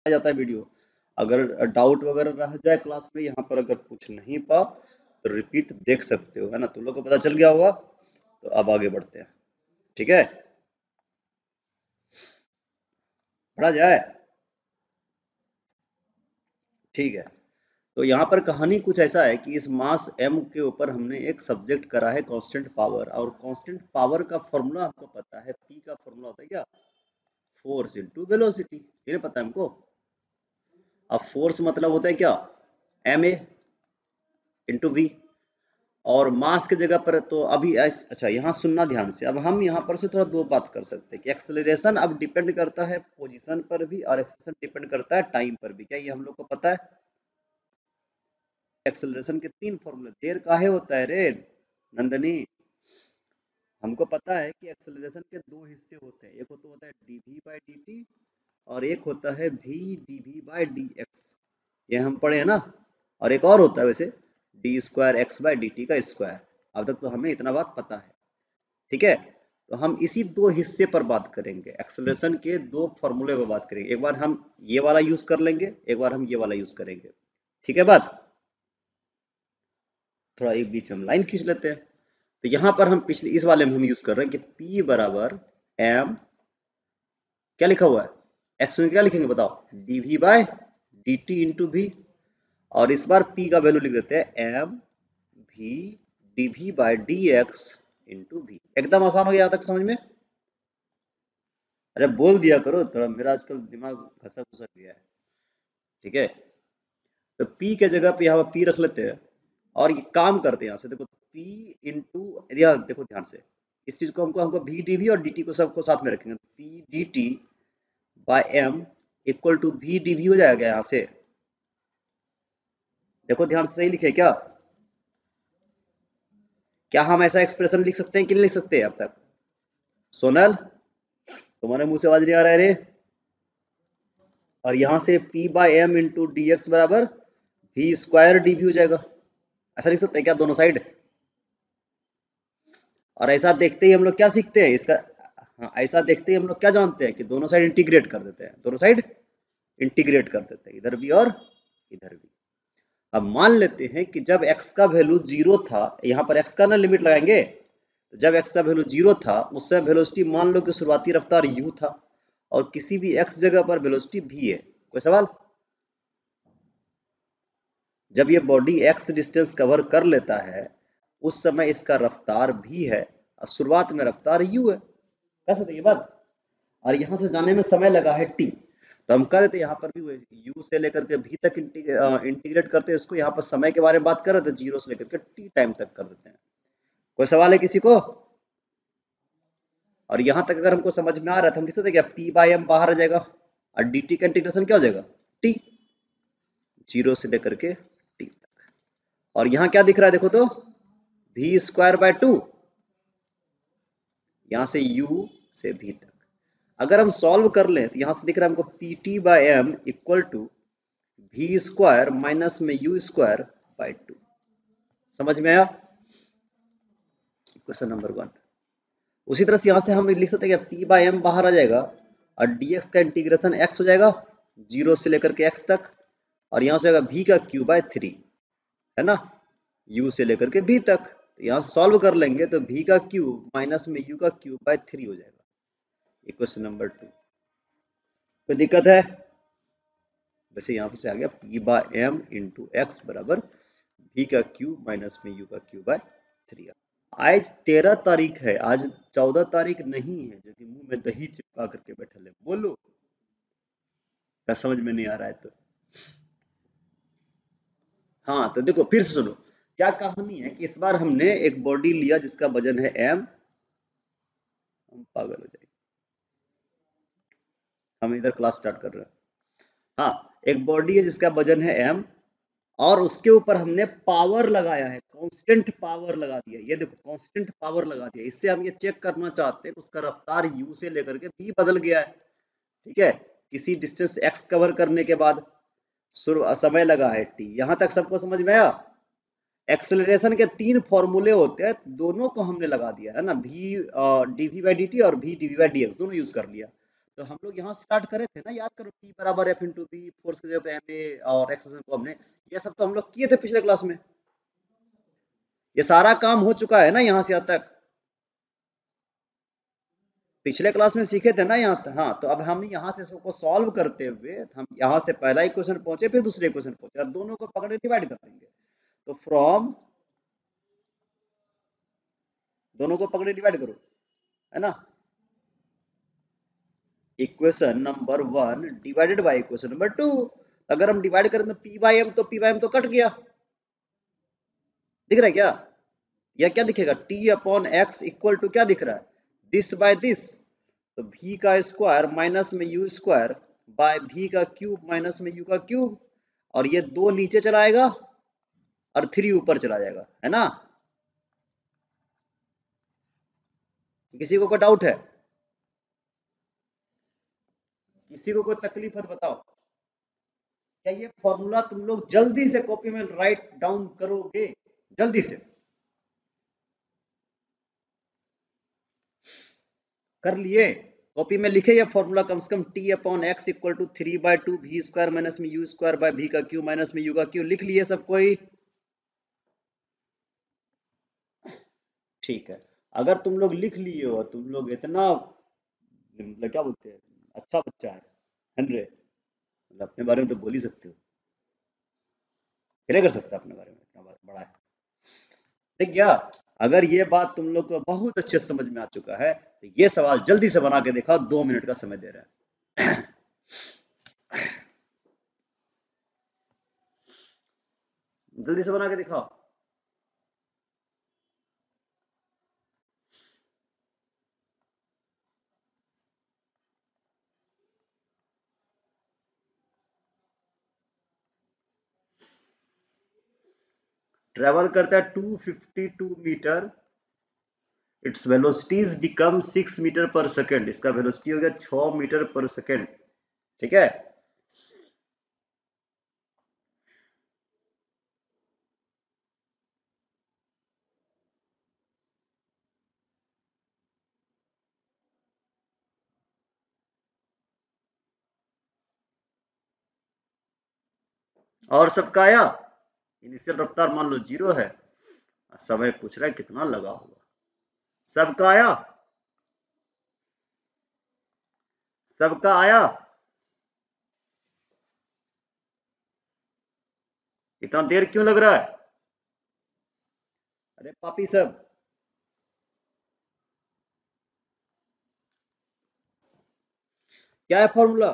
जाता है वीडियो। अगर डाउट वगैरह रह जाए क्लास में, यहाँ पर अगर पूछ नहीं पाओ तो रिपीट देख सकते हो, है ना। तुम लोग को पता चल गया होगा। तो अब आगे बढ़ते हैं, ठीक है, पढ़ा जाए। ठीक है, तो यहाँ पर कहानी कुछ ऐसा है कि इस मास m के ऊपर हमने एक सब्जेक्ट करा है कांस्टेंट पावर, और कांस्टेंट पावर का फॉर्मूला हमको पता है, p का फॉर्मूला होता है क्या, फोर्स इनटू वेलोसिटी, ये पता है हमको। अब फोर्स मतलब होता है क्या, ma इंटू वी, और मास की जगह पर तो अभी अच्छा यहाँ सुनना ध्यान से। अब हम यहाँ पर से थोड़ा दो बात कर सकते हैं कि एक्सेलरेशन अब डिपेंड करता है पोजीशन पर भी, और एक्सेलरेशन डिपेंड करता है टाइम पर भी। क्या ये हम लोग को पता है? एक्सेलरेशन के तीन फॉर्मूले। देर काहे होता है रे नंदनी? हमको पता है कि एक्सेलरेशन के दो हिस्से होते हैं, एक होता है dv बाई dt, और एक होता है v dv बाई dx, ये हम पढ़े हैं ना। और एक और होता है वैसे, d square x by d t का स्क्वायर। अब तक तो हमें इतना बात पता है, ठीक है। तो हम इसी दो हिस्से पर बात करेंगे, एक्सेलरेशन के दो फॉर्मूले पर बात करेंगे। एक बार हम ये वाला यूज कर लेंगे, एक बार हम ये वाला यूज करेंगे, ठीक है बात। थोड़ा एक बीच में हम लाइन खींच लेते हैं। तो यहाँ पर हम पिछले इस वाले में हम यूज कर रहे हैं कि P बराबर m, क्या लिखा हुआ है एक्स में, क्या लिखेंगे बताओ, dv by dt into v. और इस बार P का वैल्यू लिख देते हैं m v dv by dx into v. एकदम आसान हो गया यहाँ तक समझ में? अरे बोल दिया करो, थोड़ा मेरा आजकल दिमाग घसा घुसा गया है, ठीक है। तो P के जगह पे यहाँ P रख लेते हैं, और ये काम करते हैं यहाँ से, देखो P इंटू, देखो ध्यान से, इस चीज को हमको हमको v dv और dt को सबको साथ में रखेंगे, P dt by m equal to v dv हो जाएगा यहाँ से। देखो ध्यान से, सही लिखे क्या? क्या हम ऐसा एक्सप्रेशन लिख सकते हैं कि नहीं लिख सकते अब तक? सोनल, तुम्हारे मुंह से आवाज नहीं आ रहा है रे। और यहाँ से P by m into d x बराबर v स्क्वायर डी वी हो जाएगा। ऐसा लिख सकते हैं क्या दोनों साइड? और ऐसा देखते ही हम लोग क्या सीखते हैं इसका, हाँ ऐसा देखते ही हम लोग क्या जानते हैं कि दोनों साइड इंटीग्रेट कर देते हैं, दोनों साइड इंटीग्रेट कर देते हैं, इधर भी और इधर भी। अब मान लेते हैं कि जब x का वैल्यू जीरो था, यहाँ पर x का ना लिमिट लगाएंगे, तो जब x का वैल्यू जीरो था उस समय वेलोसिटी मान लो कि शुरुआती रफ्तार u था, और किसी भी x जगह पर वेलोसिटी v है। कोई सवाल? जब ये बॉडी x डिस्टेंस कवर कर लेता है उस समय इसका रफ्तार v है, और शुरुआत में रफ्तार u है। कह सकते ये बात? और यहाँ से जाने में समय लगा है t, तो हम कह देते यहाँ पर भी u से लेकर के v तक इंटीग्रेट करते हैं इसको। यहाँ पर समय के बारे में बात कर रहे थे, जीरो से लेकर के t टाइम तक कर देते हैं। कोई सवाल है किसी को? और यहाँ तक अगर हमको समझ में आ रहा है तो हम किस सकते क्या, p बाई एम बाहर आ जाएगा, और dt का इंटीग्रेशन क्या हो जाएगा, t, जीरो से लेकर के t तक। और यहाँ क्या दिख रहा है देखो तो, v स्क्वायर बाय टू, यहाँ से u से v तक। अगर हम सॉल्व कर लें तो यहाँ से दिख रहा है हमको p t by m equal to v square minus में यू स्क्वायर बाई टू। समझ में आया? Question number one. उसी तरह से यहाँ से हम लिख सकते हैं कि पी बाई एम बाहर आ जाएगा, और dx का इंटीग्रेशन x हो जाएगा जीरो से लेकर के x तक, और यहाँ से आएगा v का क्यू बाय थ्री, है ना, u से लेकर के v तक। तो यहाँ सॉल्व कर लेंगे तो v का क्यूब माइनस में u का क्यूब बाय थ्री हो जाएगा। ये क्वेश्चन नंबर टू। कोई दिक्कत है? वैसे यहाँ से आ गया p by m into x बराबर v का क्यूब माइनस में u का क्यूब बाय थ्री। आज 13 तारीख है, आज 14 तारीख नहीं है, जो कि मुंह में दही चिपका करके बैठे ले। बोलो क्या समझ में नहीं आ रहा है तो? हाँ तो देखो फिर से सुनो, क्या कहानी है कि इस बार हमने एक बॉडी लिया जिसका वजन है m, हम पागल हो जाएंगे, हम इधर क्लास स्टार्ट कर रहे हैं। हाँ, एक बॉडी है जिसका वजन है m, और उसके ऊपर हमने पावर लगाया है, कांस्टेंट पावर लगा दिया। ये देखो कांस्टेंट पावर लगा दिया, इससे हम ये चेक करना चाहते हैं कि उसका रफ्तार u से लेकर के v बदल गया है, ठीक है, किसी डिस्टेंस x कवर करने के बाद समय लगा है t। यहां तक सबको समझ में आया? एक्सेलरेशन के तीन फॉर्मूले होते हैं, दोनों को हमने लगा दिया है ना, v dv बाई dt और v dv बाई dx दोनों यूज कर लिया। तो हम लोग यहाँ स्टार्ट करे थे ना, याद करो, P बराबर F इंटू बी, फोर्स की जगह पे MA और एक्सेलरेशन को हमने, ये सब तो हम लोग किए थे पिछले क्लास में। ये सारा काम हो चुका है ना यहाँ से यहाँ तक, पिछले क्लास में सीखे थे ना यहाँ तक। हाँ, तो अब हम यहाँ से इसको सॉल्व करते हुए हम यहाँ से पहला इक्वेशन पहुंचे, फिर दूसरे इक्वेशन पहुंचे, और दोनों को पकड़े डिवाइड कर देंगे। तो फ्रॉम, दोनों को पकड़े डिवाइड करो, है ना, equation number 1 divided by equation number 2। अगर हम डिवाइड करें तो P बाई एम, तो P बाई एम तो कट गया, दिख रहा है क्या? या क्या दिखेगा, T upon x equal to क्या दिख रहा है, दिस बाय दिस, तो V का स्क्वायर माइनस में U स्क्वायर बाय V का क्यूब माइनस में U का क्यूब, और ये 2 नीचे चला आएगा और 3 ऊपर चला जाएगा, है ना। किसी को कोई डाउट है, किसी को कोई तकलीफ है तो बताओ। क्या ये फॉर्मूला तुम लोग जल्दी से कॉपी में राइट डाउन करोगे, जल्दी से कर लिए, कॉपी में लिखे ये फॉर्मूला कम से कम, T upon x equal to 3/2 V square minus में U स्क्वायर बाय V का क्यूब माइनस में U का क्यूब, लिख लिए सब कोई? ठीक है, अगर तुम लोग लिख लिए हो, तुम लोग इतना, मतलब क्या बोलते हैं, अच्छा बच्चा है हेनरे, मतलब अपने बारे में तो बोल ही सकते हो, क्या कर सकता है अपने बारे में, इतना बात बड़ा है। ठीक क्या, अगर ये बात तुम लोग को बहुत अच्छे से समझ में आ चुका है, तो ये सवाल जल्दी से बना के दिखाओ, 2 मिनट का समय दे रहे हैं। जल्दी से बना के दिखाओ। ट्रेवल करता है 252 metre, its velocities become 6 metre पर सेकेंड, इसका वेलोसिटी हो गया 6 मीटर पर सेकेंड, ठीक है। और सबका आया, इनिशियल रफ्तार मान लो 0 है, समय पूछ रहा है कितना लगा होगा, सबका आया, सबका आया, इतना देर क्यों लग रहा है, अरे पापी सब, क्या है फॉर्मूला,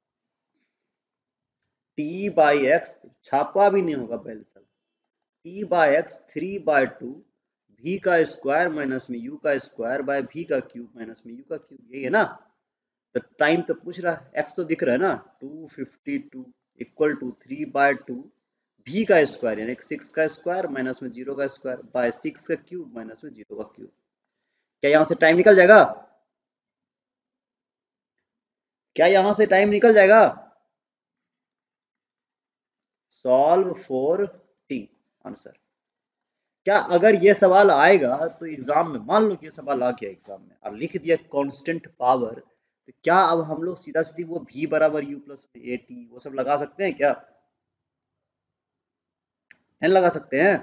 T बाई एक्स, छापा भी नहीं होगा पहले साल, T बाई एक्स 3/2 V का स्क्वायर माइनस में U का स्क्वायर बाय V का क्यूब माइनस में U का क्यूब, यही है ना। तो टाइम तो पूछ रहा है, एक्स तो दिख रहा है ना, 252 इक्वल टू 3/2 V का स्क्वायर यानी 6 का स्क्वायर माइनस में 0 का स्क्वायर बाय 6 का क्यूब माइनस में 0 का क्यूब। क्या यहां से टाइम निकल जाएगा, क्या यहां से टाइम निकल जाएगा, सॉल्व फॉर टी आंसर। क्या अगर ये सवाल आएगा तो एग्जाम में, मान लो कि ये सवाल आ गया एग्जाम में और लिख दिया कांस्टेंट पावर, तो क्या अब हम लोग सीधा सीधी वो V बराबर U प्लस ए टी वो सब लगा सकते हैं क्या, नहीं लगा सकते हैं।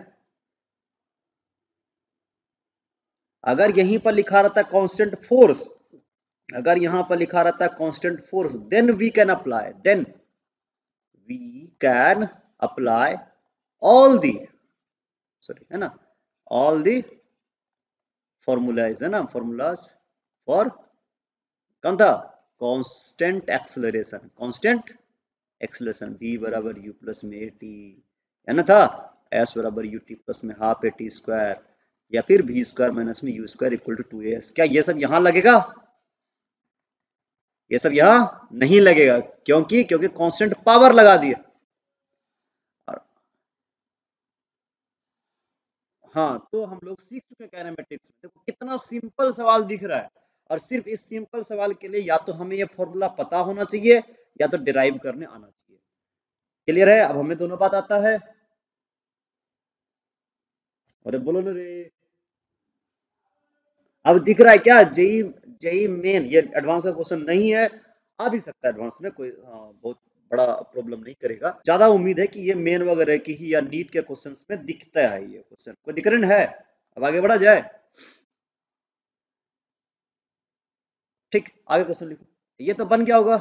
अगर यहीं पर लिखा रहता कांस्टेंट फोर्स, अगर यहां पर लिखा रहता constant force, then we can apply, then we can apply all the, sorry है ना, ऑल दी फॉर्मूलाज, है ना, फॉर्मूलाज फॉर, कौन था, constant acceleration, constant acceleration, v बराबर u प्लस में at, है ना, था s बराबर ut प्लस में हाफ at स्क्वायर, या फिर v स्क्वायर माइनस में u square equal to 2as। क्या ये सब यहां लगेगा, ये सब यहां नहीं लगेगा, क्योंकि क्योंकि कांस्टेंट पावर लगा दिया। हाँ, तो हम लोग सीख चुके हैं काइनेमेटिक्स में, देखो कितना सिंपल सवाल दिख रहा है, और सिर्फ इस सिंपल सवाल के लिए या तो हमें ये फॉर्मूला पता होना चाहिए या तो डिराइव करने आना चाहिए। क्लियर है, अब हमें दोनों बात आता है, अरे बोलो ना रे, अब दिख रहा है क्या, जेई जेई मेन ये एडवांस का क्वेश्चन नहीं है, आ भी सकता है एडवांस में, कोई बहुत बड़ा प्रॉब्लम नहीं करेगा। ज्यादा उम्मीद है कि ये मेन वगैरह की ही या नीट के क्वेश्चंस में दिखता है ये क्वेश्चन, कोई दिक्कत है। अब आगे बढ़ा जाए। ठीक, आगे क्वेश्चन लिखो। ये तो बन गया होगा,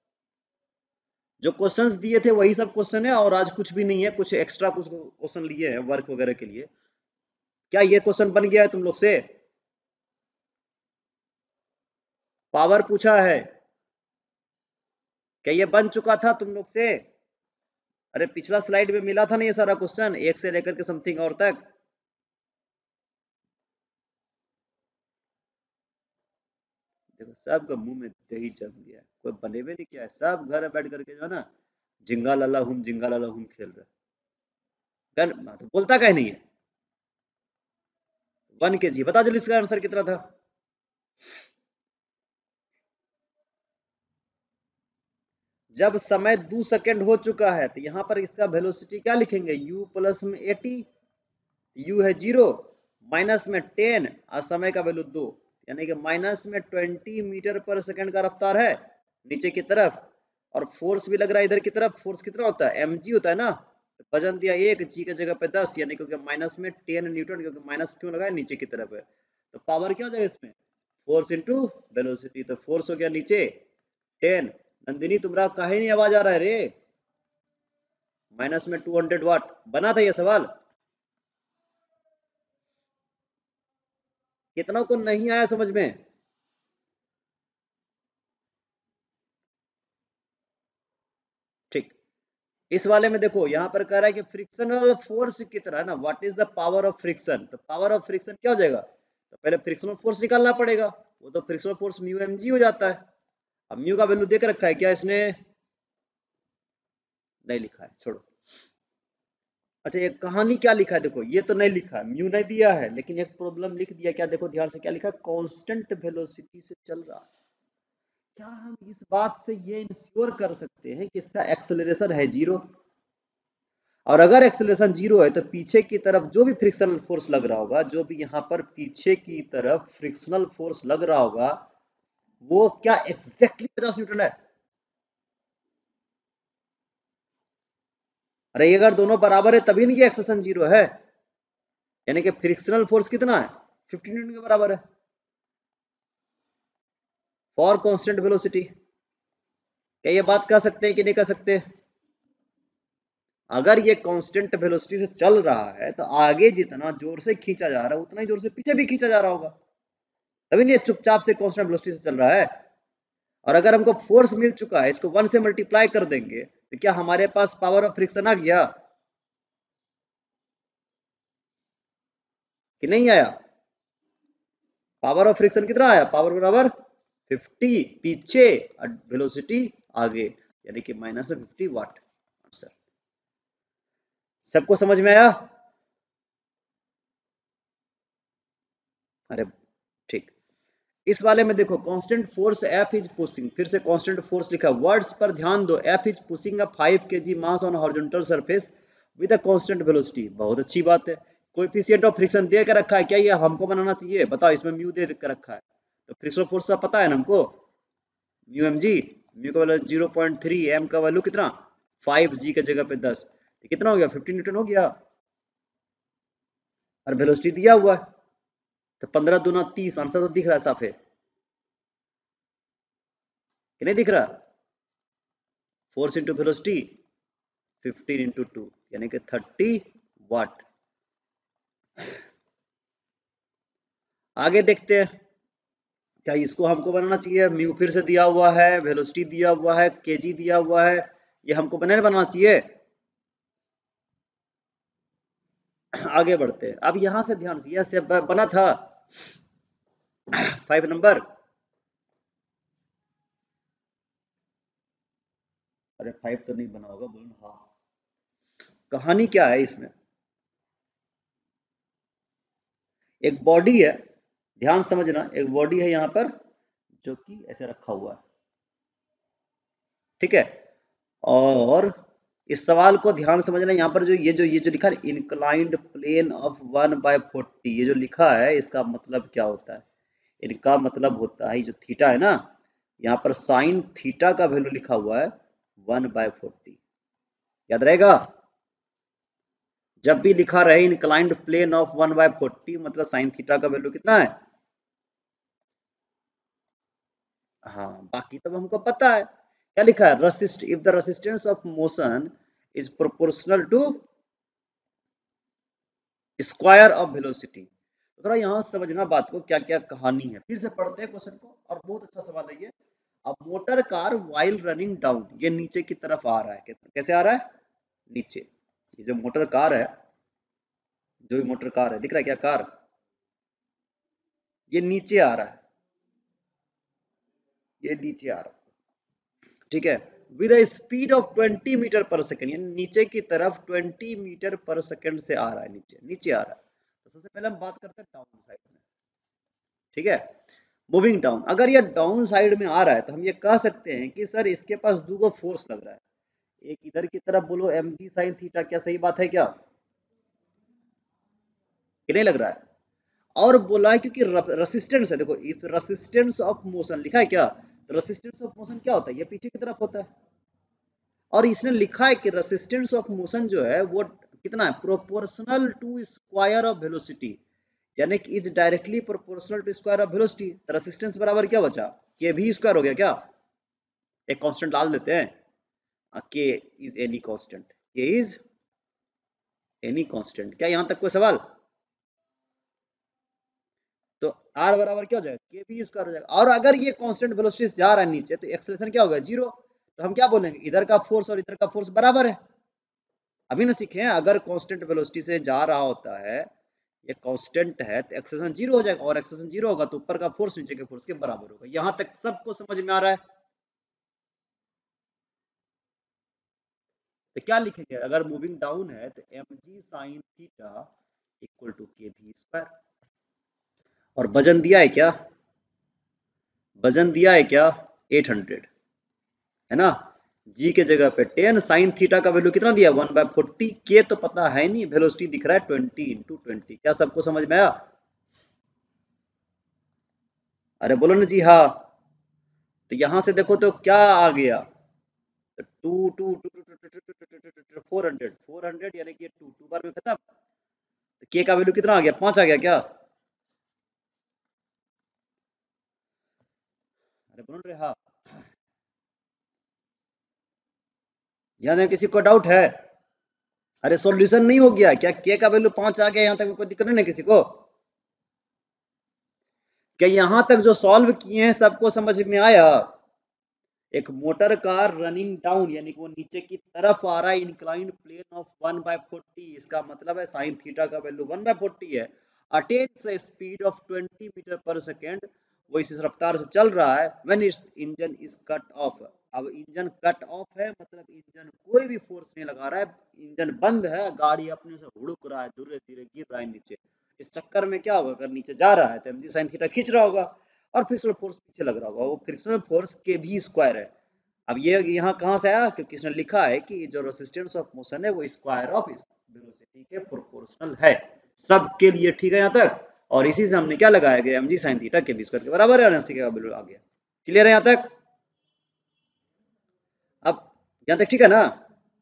जो क्वेश्चंस दिए थे वही सब क्वेश्चन है, और आज कुछ भी नहीं है, कुछ एक्स्ट्रा कुछ क्वेश्चन लिए हैं वर्क वगैरह के लिए। क्या ये क्वेश्चन बन गया है तुम लोग से? पावर पूछा है, क्या ये बन चुका था तुम लोग से? अरे पिछला स्लाइड में मिला था ना ये सारा क्वेश्चन, एक से लेकर के समथिंग और तक। देखो सबका मुंह में दही जम गया, कोई बने भी नहीं किया है, सब घर बैठ करके जो है ना जिंगा लाला हम खेल रहे हैं। तो बोलता कहीं नहीं है। 1 kg बता जल्दी, इसका आंसर कितना था? जब समय 2 सेकंड हो चुका है तो यहाँ पर इसका वेलोसिटी क्या लिखेंगे? u प्लस में 80, u है 0, माइनस में 10 और समय का वैल्यू 2, यानी कि माइनस में 20 मीटर पर सेकंड का रफ्तार है नीचे की तरफ। और फोर्स भी लग रहा है इधर की तरफ। फोर्स कितना होता है? mg होता है ना। वजन दिया 1, g की जगह पे 10, यानी क्योंकि माइनस में 10 न्यूटन, क्योंकि माइनस क्यों लगा है? नीचे की तरफ है। तो पावर क्या हो जाएगा इसमें? Force into velocity. तो फोर्स हो गया नीचे 10। नंदिनी तुम्हारा काहे नहीं आवाज आ रहा है रे? माइनस में 200 वाट बना था ये सवाल। कितना को नहीं आया समझ में? ठीक, इस वाले में देखो यहाँ पर कह रहा है कि फ्रिक्शनल फोर्स कितना है ना, what is the power of friction. तो पावर ऑफ फ्रिक्शन क्या हो जाएगा? तो पहले फ्रिक्शनल फोर्स निकालना पड़ेगा, वो तो frictional force mu m g हो जाता है। अब म्यू का वैल्यू देकर रखा है क्या इसने? नहीं लिखा है, छोड़ो। अच्छा ये कहानी क्या लिखा है देखो, ये तो नहीं लिखा है, म्यू नहीं दिया है, लेकिन एक प्रॉब्लम लिख दिया। क्या देखो ध्यान से, क्या लिखा है? कांस्टेंट वेलोसिटी से चल रहा है। क्या हम इस बात से ये इंश्योर कर सकते हैं कि इसका एक्सेलरेशन है 0? और अगर एक्सेलरेशन 0 है तो पीछे की तरफ जो भी फ्रिक्शनल फोर्स लग रहा होगा, जो भी यहाँ पर पीछे की तरफ फ्रिक्शनल फोर्स लग रहा होगा, वो क्या एग्जैक्टली 50 न्यूटन है? अरे ये अगर दोनों बराबर है तभी नहीं एक्सेलरेशन 0 है, यानी कि फ्रिक्शनल फोर्स कितना है? 50 न्यूटन के बराबर है फॉर कांस्टेंट वेलोसिटी। क्या ये बात कह सकते हैं कि नहीं कह सकते? अगर ये कांस्टेंट वेलोसिटी से चल रहा है तो आगे जितना जोर से खींचा जा रहा है उतना ही जोर से पीछे भी खींचा जा रहा होगा, तभी नहीं चुपचाप से कांस्टेंट वेलोसिटी से चल रहा है। और अगर हमको फोर्स मिल चुका है, इसको 1 से मल्टीप्लाई कर देंगे तो क्या हमारे पास पावर ऑफ फ्रिक्शन आ गया कि नहीं आया? पावर ऑफ फ्रिक्शन कितना आया? पावर बराबर 50 पीछे और वेलोसिटी आगे, यानी कि माइनस 50 वाट। आंसर सबको समझ में आया? अरे ठीक, इस वाले में देखो constant force F is pushing, फिर से कांस्टेंट फोर्स लिखा। वर्ड्स पर ध्यान दो। F is pushing a 5 kg mass on horizontal surface with a constant velocity. बहुत अच्छी बात है। कोएफिशिएंट ऑफ फ्रिक्शन दे के रखा है, क्या ये हमको बनाना चाहिए? बताओ, इसमें म्यू दे के रखा है, तो फ्रिक्शनल फोर्स तो पता है ना हमको, म्यू एम जी। म्यू का वैल्यू 0.3, एम का वैल्यू कितना? 5, जी की जगह पे 10, तो कितना हो गया? 15 न्यूटन हो गया। और वेलोसिटी दिया हुआ है, तो 15 दूना 30, आंसर तो दिख रहा है साफ है कि नहीं दिख रहा? फोर्स इंटू वेलोसिटी 15 इंटू 2, यानी कि 30 वाट। आगे देखते हैं, क्या इसको हमको बनाना चाहिए? म्यू फिर से दिया हुआ है, वेलोसिटी दिया हुआ है, केजी दिया हुआ है, ये हमको बनाना चाहिए। आगे बढ़ते हैं। अब यहां से ध्यान से, यह बना था 5 नंबर। अरे 5 तो नहीं बना होगा, बोलो हाँ। कहानी क्या है इसमें? एक बॉडी है, ध्यान समझना, एक बॉडी है यहाँ पर जो कि ऐसे रखा हुआ है, ठीक है। और इस सवाल को ध्यान समझना, यहाँ पर जो ये जो लिखा है इंक्लाइंड प्लेन ऑफ 1/40, ये जो लिखा है इसका मतलब क्या होता है? इनका मतलब होता है जो थीटा है ना, यहाँ पर साइन थीटा का वैल्यू लिखा हुआ है 1/40। याद रहेगा, जब भी लिखा रहे इंक्लाइंड प्लेन ऑफ 1/40 मतलब साइन थीटा का वैल्यू कितना है। हाँ, बाकी तो हमको पता है। क्या लिखा है, resist if the resistance of motion is proportional to square of velocity. तो थोड़ा यहाँ समझना बात को, क्या क्या कहानी है। फिर से पढ़ते हैं क्वेश्चन को, और बहुत अच्छा सवाल है ये। अब motor car while running down, ये नीचे की तरफ आ रहा है। कैसे आ रहा है, नीचे। ये जो मोटर कार है, जो भी मोटर कार है, दिख रहा है क्या कार, ये नीचे आ रहा है, ये नीचे आ रहा है, ठीक है। With a speed of 20 metre पर सेकंड, यानी नीचे की तरफ 20 मीटर पर सेकंड से आ रहा है, नीचे नीचे आ रहा है। तो सबसे पहले हम बात करते हैं डाउन साइड में, ठीक है। मूविंग डाउन, अगर ये डाउन साइड में आ रहा है तो हम ये कह सकते हैं कि सर इसके पास दो फोर्स लग रहा है। एक इधर की तरफ बोलो mg sin थीटा, क्या सही बात है क्या, कि नहीं लग रहा है। और बोला है क्योंकि रेसिस्टेंस है, देखो इफ रेसिस्टेंस ऑफ मोशन लिखा है क्या, तो रेसिस्टेंस ऑफ मोशन क्या होता है, ये पीछे की तरफ होता है। और इसने लिखा है कि रेसिस्टेंस ऑफ मोशन जो है वो कितना है, proportional to square of velocity, यानी कि is directly proportional to square of velocity. Resistance बराबर क्या बचा, के भी स्क्वायर हो गया क्या, एक कांस्टेंट डाल देते हैं, k is any constant, k is any constant. क्या यहां तक कोई सवाल, तो आर बराबर क्या हो जाएगा, के बी स्क्वायर हो जाएगा। और अगर ये कांस्टेंट वेलोसिटी से जा रहा है नीचे, तो एक्सेलरेशन क्या होगा, जीरो। तो हम क्या बोलेंगे, इधर का फोर्स और इधर का फोर्स बराबर है। अभी ना सीखे हैं, अगर कांस्टेंट वेलोसिटी से जा रहा होता है, ये कांस्टेंट है, तो एक्सेलरेशन जीरो हो जाएगा, और एक्सेलरेशन जीरो होगा तो ऊपर का फोर्स नीचे के फोर्स के बराबर होगा। यहां तक सबको समझ में आ रहा है। तो क्या लिखेंगे, अगर मूविंग डाउन है तो mg sin theta equal to k v square. और वजन दिया है क्या, वजन दिया है क्या, 800, है ना। जी के जगह पे 10, साइन थीटा का वैल्यू कितना दिया, 1/40। के तो पता है नहीं, वेलोसिटी दिख रहा है 20 × 20। क्या सबको समझ में आया, अरे बोलो ना जी हाँ। तो यहां से देखो तो क्या आ गया, तो 400 यानी कि 2 बार में खत्म। तो के का वैल्यू कितना आ गया, 5 आ गया क्या, अरे बोल रहे हाँ। यहाँ किसी को डाउट है, अरे सॉल्यूशन नहीं हो गया क्या, के का वैल्यू 5 आ गया, यहाँ तक कोई दिक्कत नहीं ना किसी को। क्या यहाँ तक जो सॉल्व किए हैं सबको समझ में आया। एक मोटर कार रनिंग डाउन, यानी कि वो नीचे की तरफ आ रहा है इंक्लाइंड प्लेन ऑफ 1/40, इसका मतलब है साइन थीटा का वैल्यू 1/40 है। अटेन्स स्पीड ऑफ 20 मीटर पर सेकेंड, वो इस रफ्तार से चल रहा है। When its engine is cut off, अब इंजन कट ऑफ है मतलब इंजन कोई भी फोर्स नहीं लगा रहा है, इंजन बंद है, गाड़ी अपने से हुड़क रहा है, धीरे धीरे गिर रहा है नीचे। इस चक्कर में क्या होगा, अगर नीचे जा रहा है तो mg sin थीटा खींच रहा होगा, और फ्रिक्शनल फोर्स पीछे लग रहा होगा, वो फ्रिक्शनल फोर्स के भी स्क्वायर है। अब ये यहाँ कहाँ से आया, क्योंकि इसने लिखा है कि जो रेसिस्टेंस ऑफ मोशन है वो स्क्वायर ऑफ वेलोसिटी के प्रोपोर्शनल है। सबके लिए ठीक है यहाँ तक। और इसी से हमने क्या लगाया गया, mg sin theta k v square के बराबर है, और ऐसे आ गया। क्लियर है यहाँ तक, अब यहाँ तक ठीक है ना।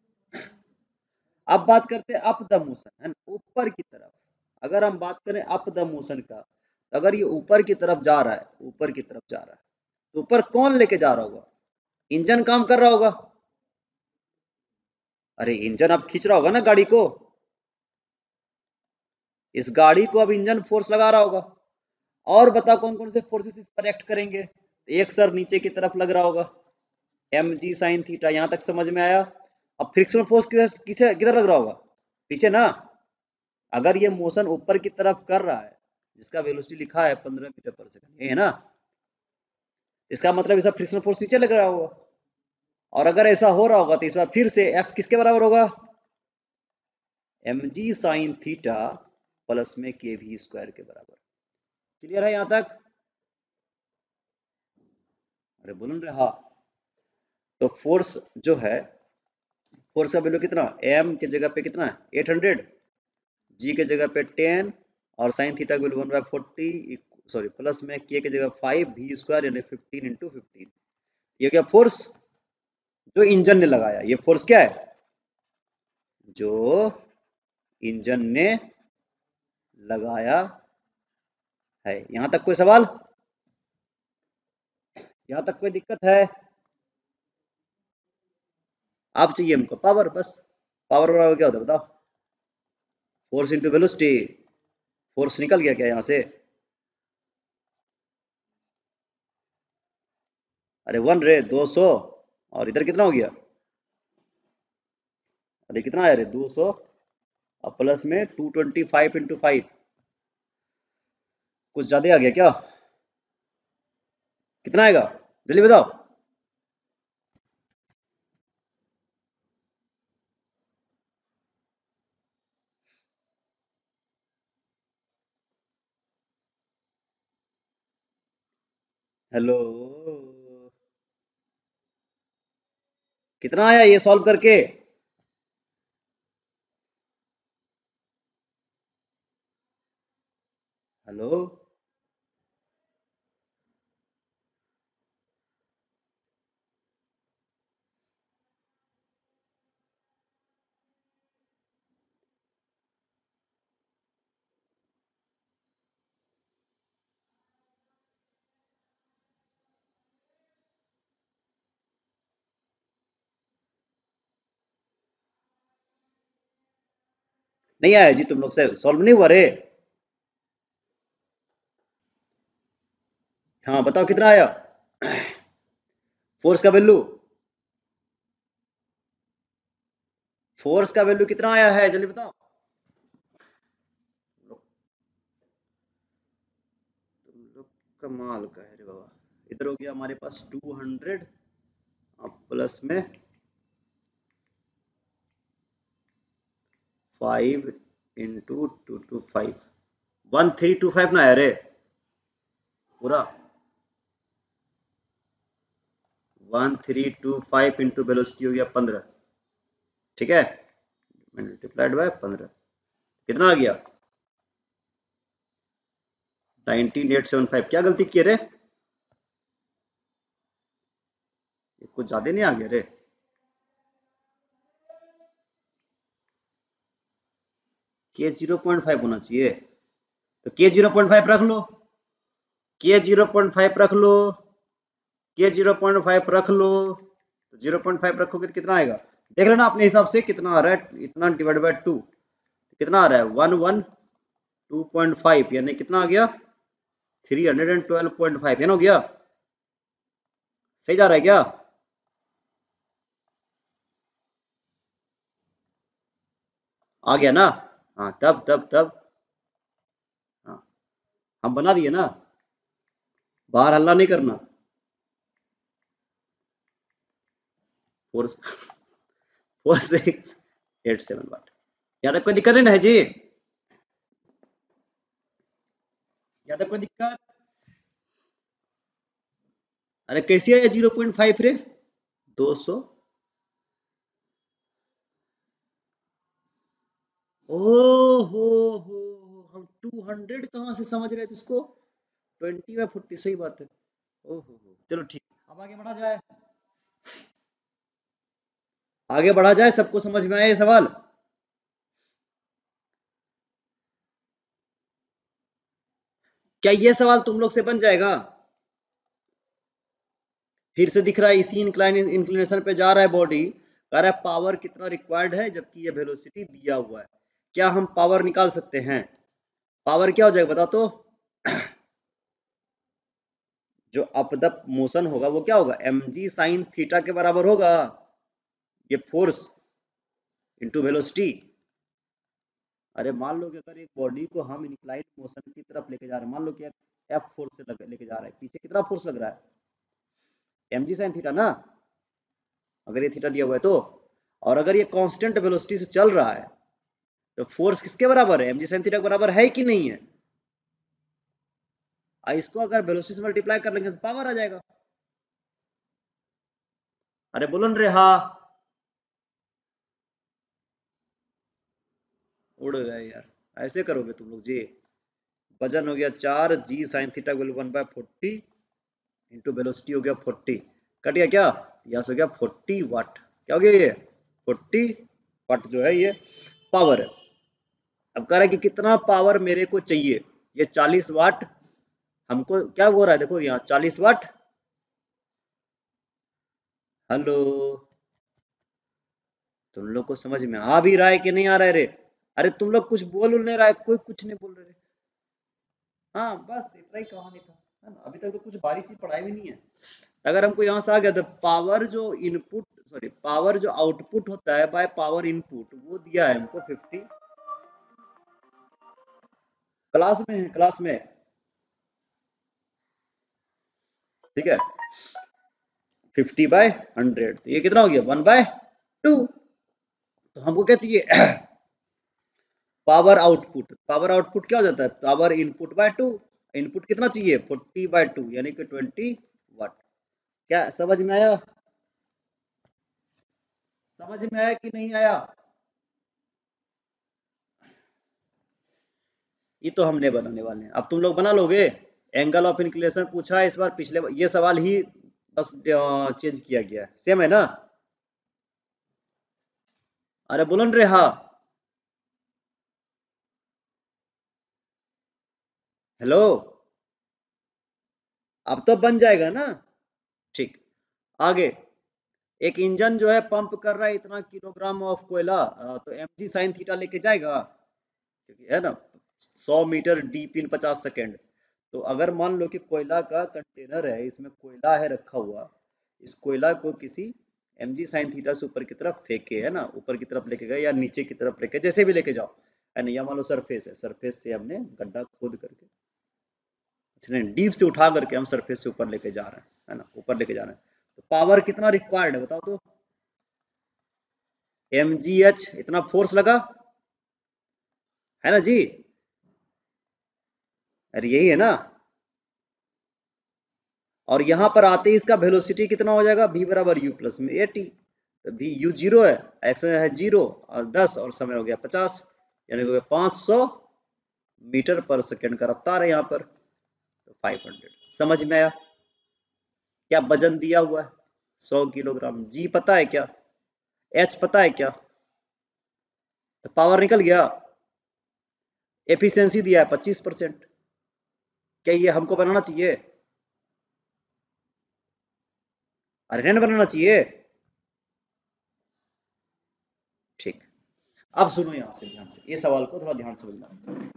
अब बात करते हैं अप द मोशन, है ना, ऊपर की तरफ। अगर हम बात करें अप द मोशन का, अगर ये ऊपर की तरफ जा रहा है, ऊपर की तरफ जा रहा है, तो ऊपर कौन लेके जा रहा होगा, इंजन काम कर रहा होगा। अरे इंजन अब खींच रहा होगा ना गाड़ी को, इस गाड़ी को अब इंजन फोर्स लगा रहा होगा। और बता कौन कौन से फोर्सेस इस पर एक्ट करेंगे, एक सर नीचे की तरफ लग रहा होगा, mg sin थीटा, यहां तक समझ में आया। अब फ्रिक्शनल फोर्स किसे किधर लग रहा होगा, पीछे ना। अगर ये मोशन ऊपर की तरफ कर रहा है, जिसका वेलोसिटी लिखा है 15 मीटर पर सेकंड, ये है ना, इसका मतलब इसका फ्रिक्शनल फोर्स नीचे लग रहा होगा। और अगर ऐसा हो रहा होगा तो इस बार फिर से F किसके बराबर होगा, mg sin थीटा प्लस में के भी स्क्वायर के बराबर। क्लियर है यहां तक, अरे बोल रहे हाँ। तो फोर्स जो है, फोर्स का वैल्यू कितना, m के जगह पे कितना है 800, g के जगह पे 10, और साइन थीटा का वैल्यू 1/40, सॉरी प्लस में k के जगह 5 भी स्क्वायर यानी 15 × 15। ये क्या फोर्स जो इंजन ने लगाया, ये फोर्स क्या है जो इंजन ने लगाया है। यहां तक कोई सवाल, यहां तक कोई दिक्कत है? आप चाहिए हमको पावर, बस पावर बराबर क्या होता है बताओ, फोर्स इंटू वेलोसिटी। फोर्स निकल गया क्या यहां से? अरे 1 रे 200, और इधर कितना हो गया, अरे कितना आया रे 200, और प्लस में 225 इंटू 5, कुछ ज्यादा आ गया क्या? कितना आएगा जल्दी बताओ। हेलो, कितना आया ये सॉल्व करके? हेलो, नहीं आया जी, तुम लोग से सॉल्व नहीं हुआ रे? हाँ बताओ कितना आया फोर्स का वैल्यू, फोर्स का वैल्यू कितना आया है जल्दी बताओ। तुम लोग कमाल का है रे बाबा। इधर हो गया हमारे पास 200, अब प्लस में 5 इंटू 225, 1325 ना आया रे पूरा, 1325 इंटू वेलोसिटी हो गया 15, ठीक है, मल्टीप्लाइड बाय 15, कितना आ गया 19875। क्या गलती किए रे, ये कुछ ज्यादा नहीं आ गया रे? के 0.5 होना चाहिए, तो के 0.5 रख लो, के 0.5 रख लो, के 0.5 रख लो, तो 0.5 रखोगे तो कितना आएगा, देख लेना अपने हिसाब से कितना आ रहा है, इतना डिवाइड बाय 2 कितना आ रहा है 112.5, यानी कितना आ गया 312.5, है ना, हो गया, सही जा रहा है क्या? आ गया ना? हाँ तब हाँ, हम बना दिए ना, बाहर हल्ला नहीं करना। 44687 वाट, यहाँ तक कोई दिक्कत नहीं ना है जी? यहाँ तक कोई दिक्कत? अरे कैसे आया 0.5 रे 200? हो हम 200 कहाँ से समझ रहे थे इसको, 20/40, सही बात है। ओहो, चलो ठीक, अब आगे बढ़ा जाए, आगे बढ़ा जाए, सबको समझ में आया ये सवाल? क्या ये सवाल तुम लोग से बन जाएगा? फिर से दिख रहा है इसी इंक्लिनेशन पे जा रहा है बॉडी, कह रहा है पावर कितना रिक्वायर्ड है जबकि ये वेलोसिटी दिया हुआ है, क्या हम पावर निकाल सकते हैं? पावर क्या हो जाएगा बताओ तो, जो अप द मोशन होगा वो क्या होगा, mg साइन थीटा के बराबर होगा, ये फोर्स इंटू वेलोसिटी। अरे मान लो कि अगर एक बॉडी को हम इंक्लाइंड मोशन की तरफ लेके जा रहे हैं, मान लो कि एफ फोर्स से लेके जा रहा है, पीछे कितना फोर्स लग रहा है, mg साइन थीटा ना, अगर ये थीटा दिया हुआ है तो, और अगर ये कांस्टेंट वेलोसिटी से चल रहा है तो फोर्स किसके बराबर है, mg साइन थीटा के बराबर है कि नहीं है? इसको अगर वेलोसिटी से मल्टीप्लाई कर लेंगे तो पावर आ जाएगा। अरे बोलो रे हाँ, उड़ गए यार, ऐसे करोगे तुम लोग जी? वजन हो गया 4, g sine theta 1/40 into velocity हो गया 40, कट गया क्या, यहाँ से हो गया 40 वाट। क्या हो गया ये 40 वाट जो है ये पावर है। अब कह रहा है कि कितना पावर मेरे को चाहिए, ये 40 वाट हमको क्या हो रहा है, देखो यहाँ 40 वाट। हेलो, तुम लोग को समझ में आ भी रहा है कि नहीं आ रहा है रे? अरे तुम लोग कुछ बोल नहीं रहा है, कोई कुछ नहीं बोल रहे। हाँ बस इतना ही कहानी था, है ना। अभी तक तो कुछ बारीक चीज पढ़ाई भी नहीं है। अगर हमको यहाँ से आ गया तो पावर जो इनपुट, सॉरी पावर जो आउटपुट होता है बाय पावर इनपुट, वो दिया है हमको 50। क्लास में है, क्लास में, ठीक है। 50/100, तो ये कितना हो गया 1/2। तो हमको क्या चाहिए पावर आउटपुट। पावर आउटपुट क्या हो जाता है, पावर इनपुट बाय 2। इनपुट कितना चाहिए 40/2 यानी कि 20 वाट। क्या समझ में आया, समझ में आया कि नहीं आया? ये तो हमने बनाने वाले हैं, अब तुम लोग बना लोगे। एंगल ऑफ इंक्लिनेशन पूछा है इस बार, पिछले ये सवाल ही बस चेंज किया गया है, सेम है ना। अरे बोलो न रे हाँ। हेलो, अब तो बन जाएगा ना। ठीक, आगे। एक इंजन जो है पंप कर रहा है इतना किलोग्राम ऑफ कोयला, तो mg साइन थीटा लेके जाएगा, क्योंकि है ना 100 मीटर डीप इन 50 सेकेंड। तो अगर मान लो कि कोयला का कंटेनर है, इसमें कोयला है रखा हुआ, इस कोयला को किसी mg साइन थीटा से ऊपर की तरफ फेंके, है ना, ऊपर की तरफ लेके गए या नीचे की तरफ लेके, जैसे भी लेके जाओ, है ना। या मान लो सरफेस है, सरफेस से हमने गड्ढा खोद करके इतने डीप से उठा करके हम सरफेस से ऊपर लेके जा रहे हैं, है ना, ऊपर लेके जा रहे हैं। तो पावर कितना रिक्वायर्ड है बताओ तो। mgh इतना फोर्स लगा, है ना जी। अरे यही है ना। और यहां पर आते ही इसका वेलोसिटी कितना हो जाएगा, v बराबर u प्लस में at। तो v u जीरो है, x है 0 और 10 और समय हो गया 50, यानी हो गया 500 मीटर पर सेकेंड का रफ्तार है यहाँ पर। तो 500 समझ में आया। क्या वजन दिया हुआ है 100 किलोग्राम, g पता है क्या, h पता है क्या, तो पावर निकल गया। एफिशिएंसी दिया है 25%। क्या ये हमको बनाना चाहिए, अरे नहीं बनाना चाहिए। ठीक, अब सुनो यहां से ध्यान से, ये सवाल को थोड़ा ध्यान से समझना।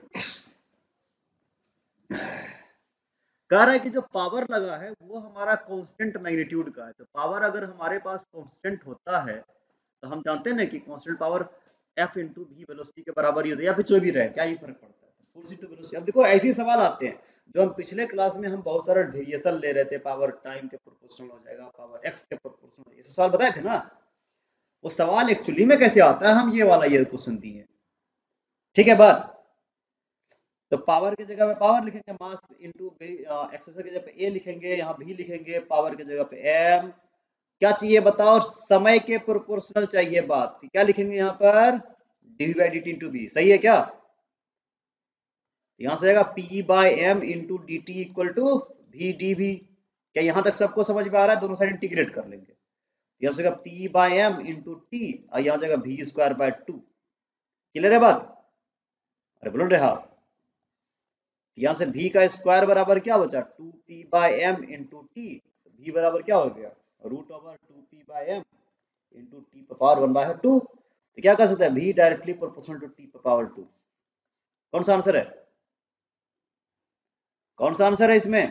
कह रहा है कि जो पावर लगा है वो हमारा कांस्टेंट मैग्नीट्यूड का है। तो पावर अगर हमारे पास कांस्टेंट होता है, तो हम जानते हैं ना कि constant power F into v velocity के बराबर ही होता है, या फिर जो भी रहे, क्या ही फर्क पड़ता है, फोर्स इंटू वेलोसिटी। अब देखो ऐसे सवाल आते हैं जो हम पिछले क्लास में हम बहुत सारा वेरिएशन ले रहे थे, पावर टाइम के प्रोपोर्शनल हो जाएगा, पावर एक्स के प्रोपोर्शनल, ये सवाल बताए थे ना। वो सवाल एक्चुअली में कैसे आता है, हम ये वाला ये क्वेश्चन दिए, ठीक है बात। तो पावर की जगह पे पावर लिखेंगे, मास इंटू एक्सेसर की जगह पे ए लिखेंगे, यहाँ भी लिखेंगे, पावर की जगह पे एम। क्या चाहिए बताओ, समय के प्रोपोर्शनल चाहिए बात, क्या लिखेंगे यहाँ पर d by d t into v, सही है क्या। यहाँ से आएगा p by m into d t equal to v d v. क्या यहाँ तक सबको समझ में आ रहा है, दोनों साइड इंटीग्रेट कर लेंगे। यहाँ से p by m into t और यहाँ जाएगा वी स्क्वायर बाय 2। क्लियर है बात, अरे बोलो रहा। यहाँ से v का स्क्वायर बराबर क्या बचा 2p/m इंटू टी। v बराबर क्या हो गया root over 2p/m into t power 1/2। तो क्या कर सकते हैं, v directly proportional to t power 2। कौन सा आंसर है, कौन सा आंसर है इसमें,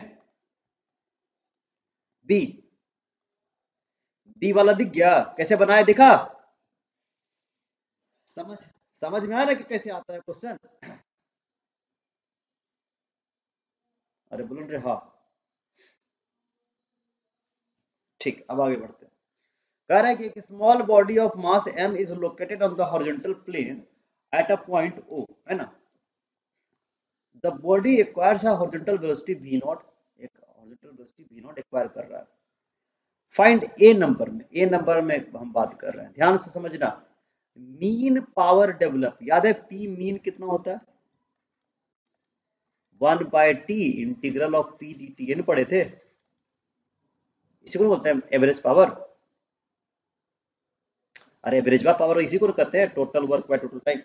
b। b वाला दिख गया, कैसे बनाया दिखा, समझ समझ में आ रहा है कि कैसे आता है क्वेश्चन। अरे बोलो रे हाँ। ठीक, अब आगे बढ़ते हैं। कह रहा है कि एक small body of mass m is located on the horizontal plane at a point o, है ना। The body acquires a horizontal velocity v nought, एक horizontal velocity v nought acquire कर रहा है। फाइंड ए नंबर में, ए नंबर में हम बात कर रहे हैं, ध्यान से समझना। मीन पावर डेवलप, याद है p मीन कितना होता है 1/t integral of p dt, ये नहीं पढ़े थे। इसी को बोलते हैं एवरेज पावर। अरे एवरेज पावर इसी को कहते हैं, total work by total time.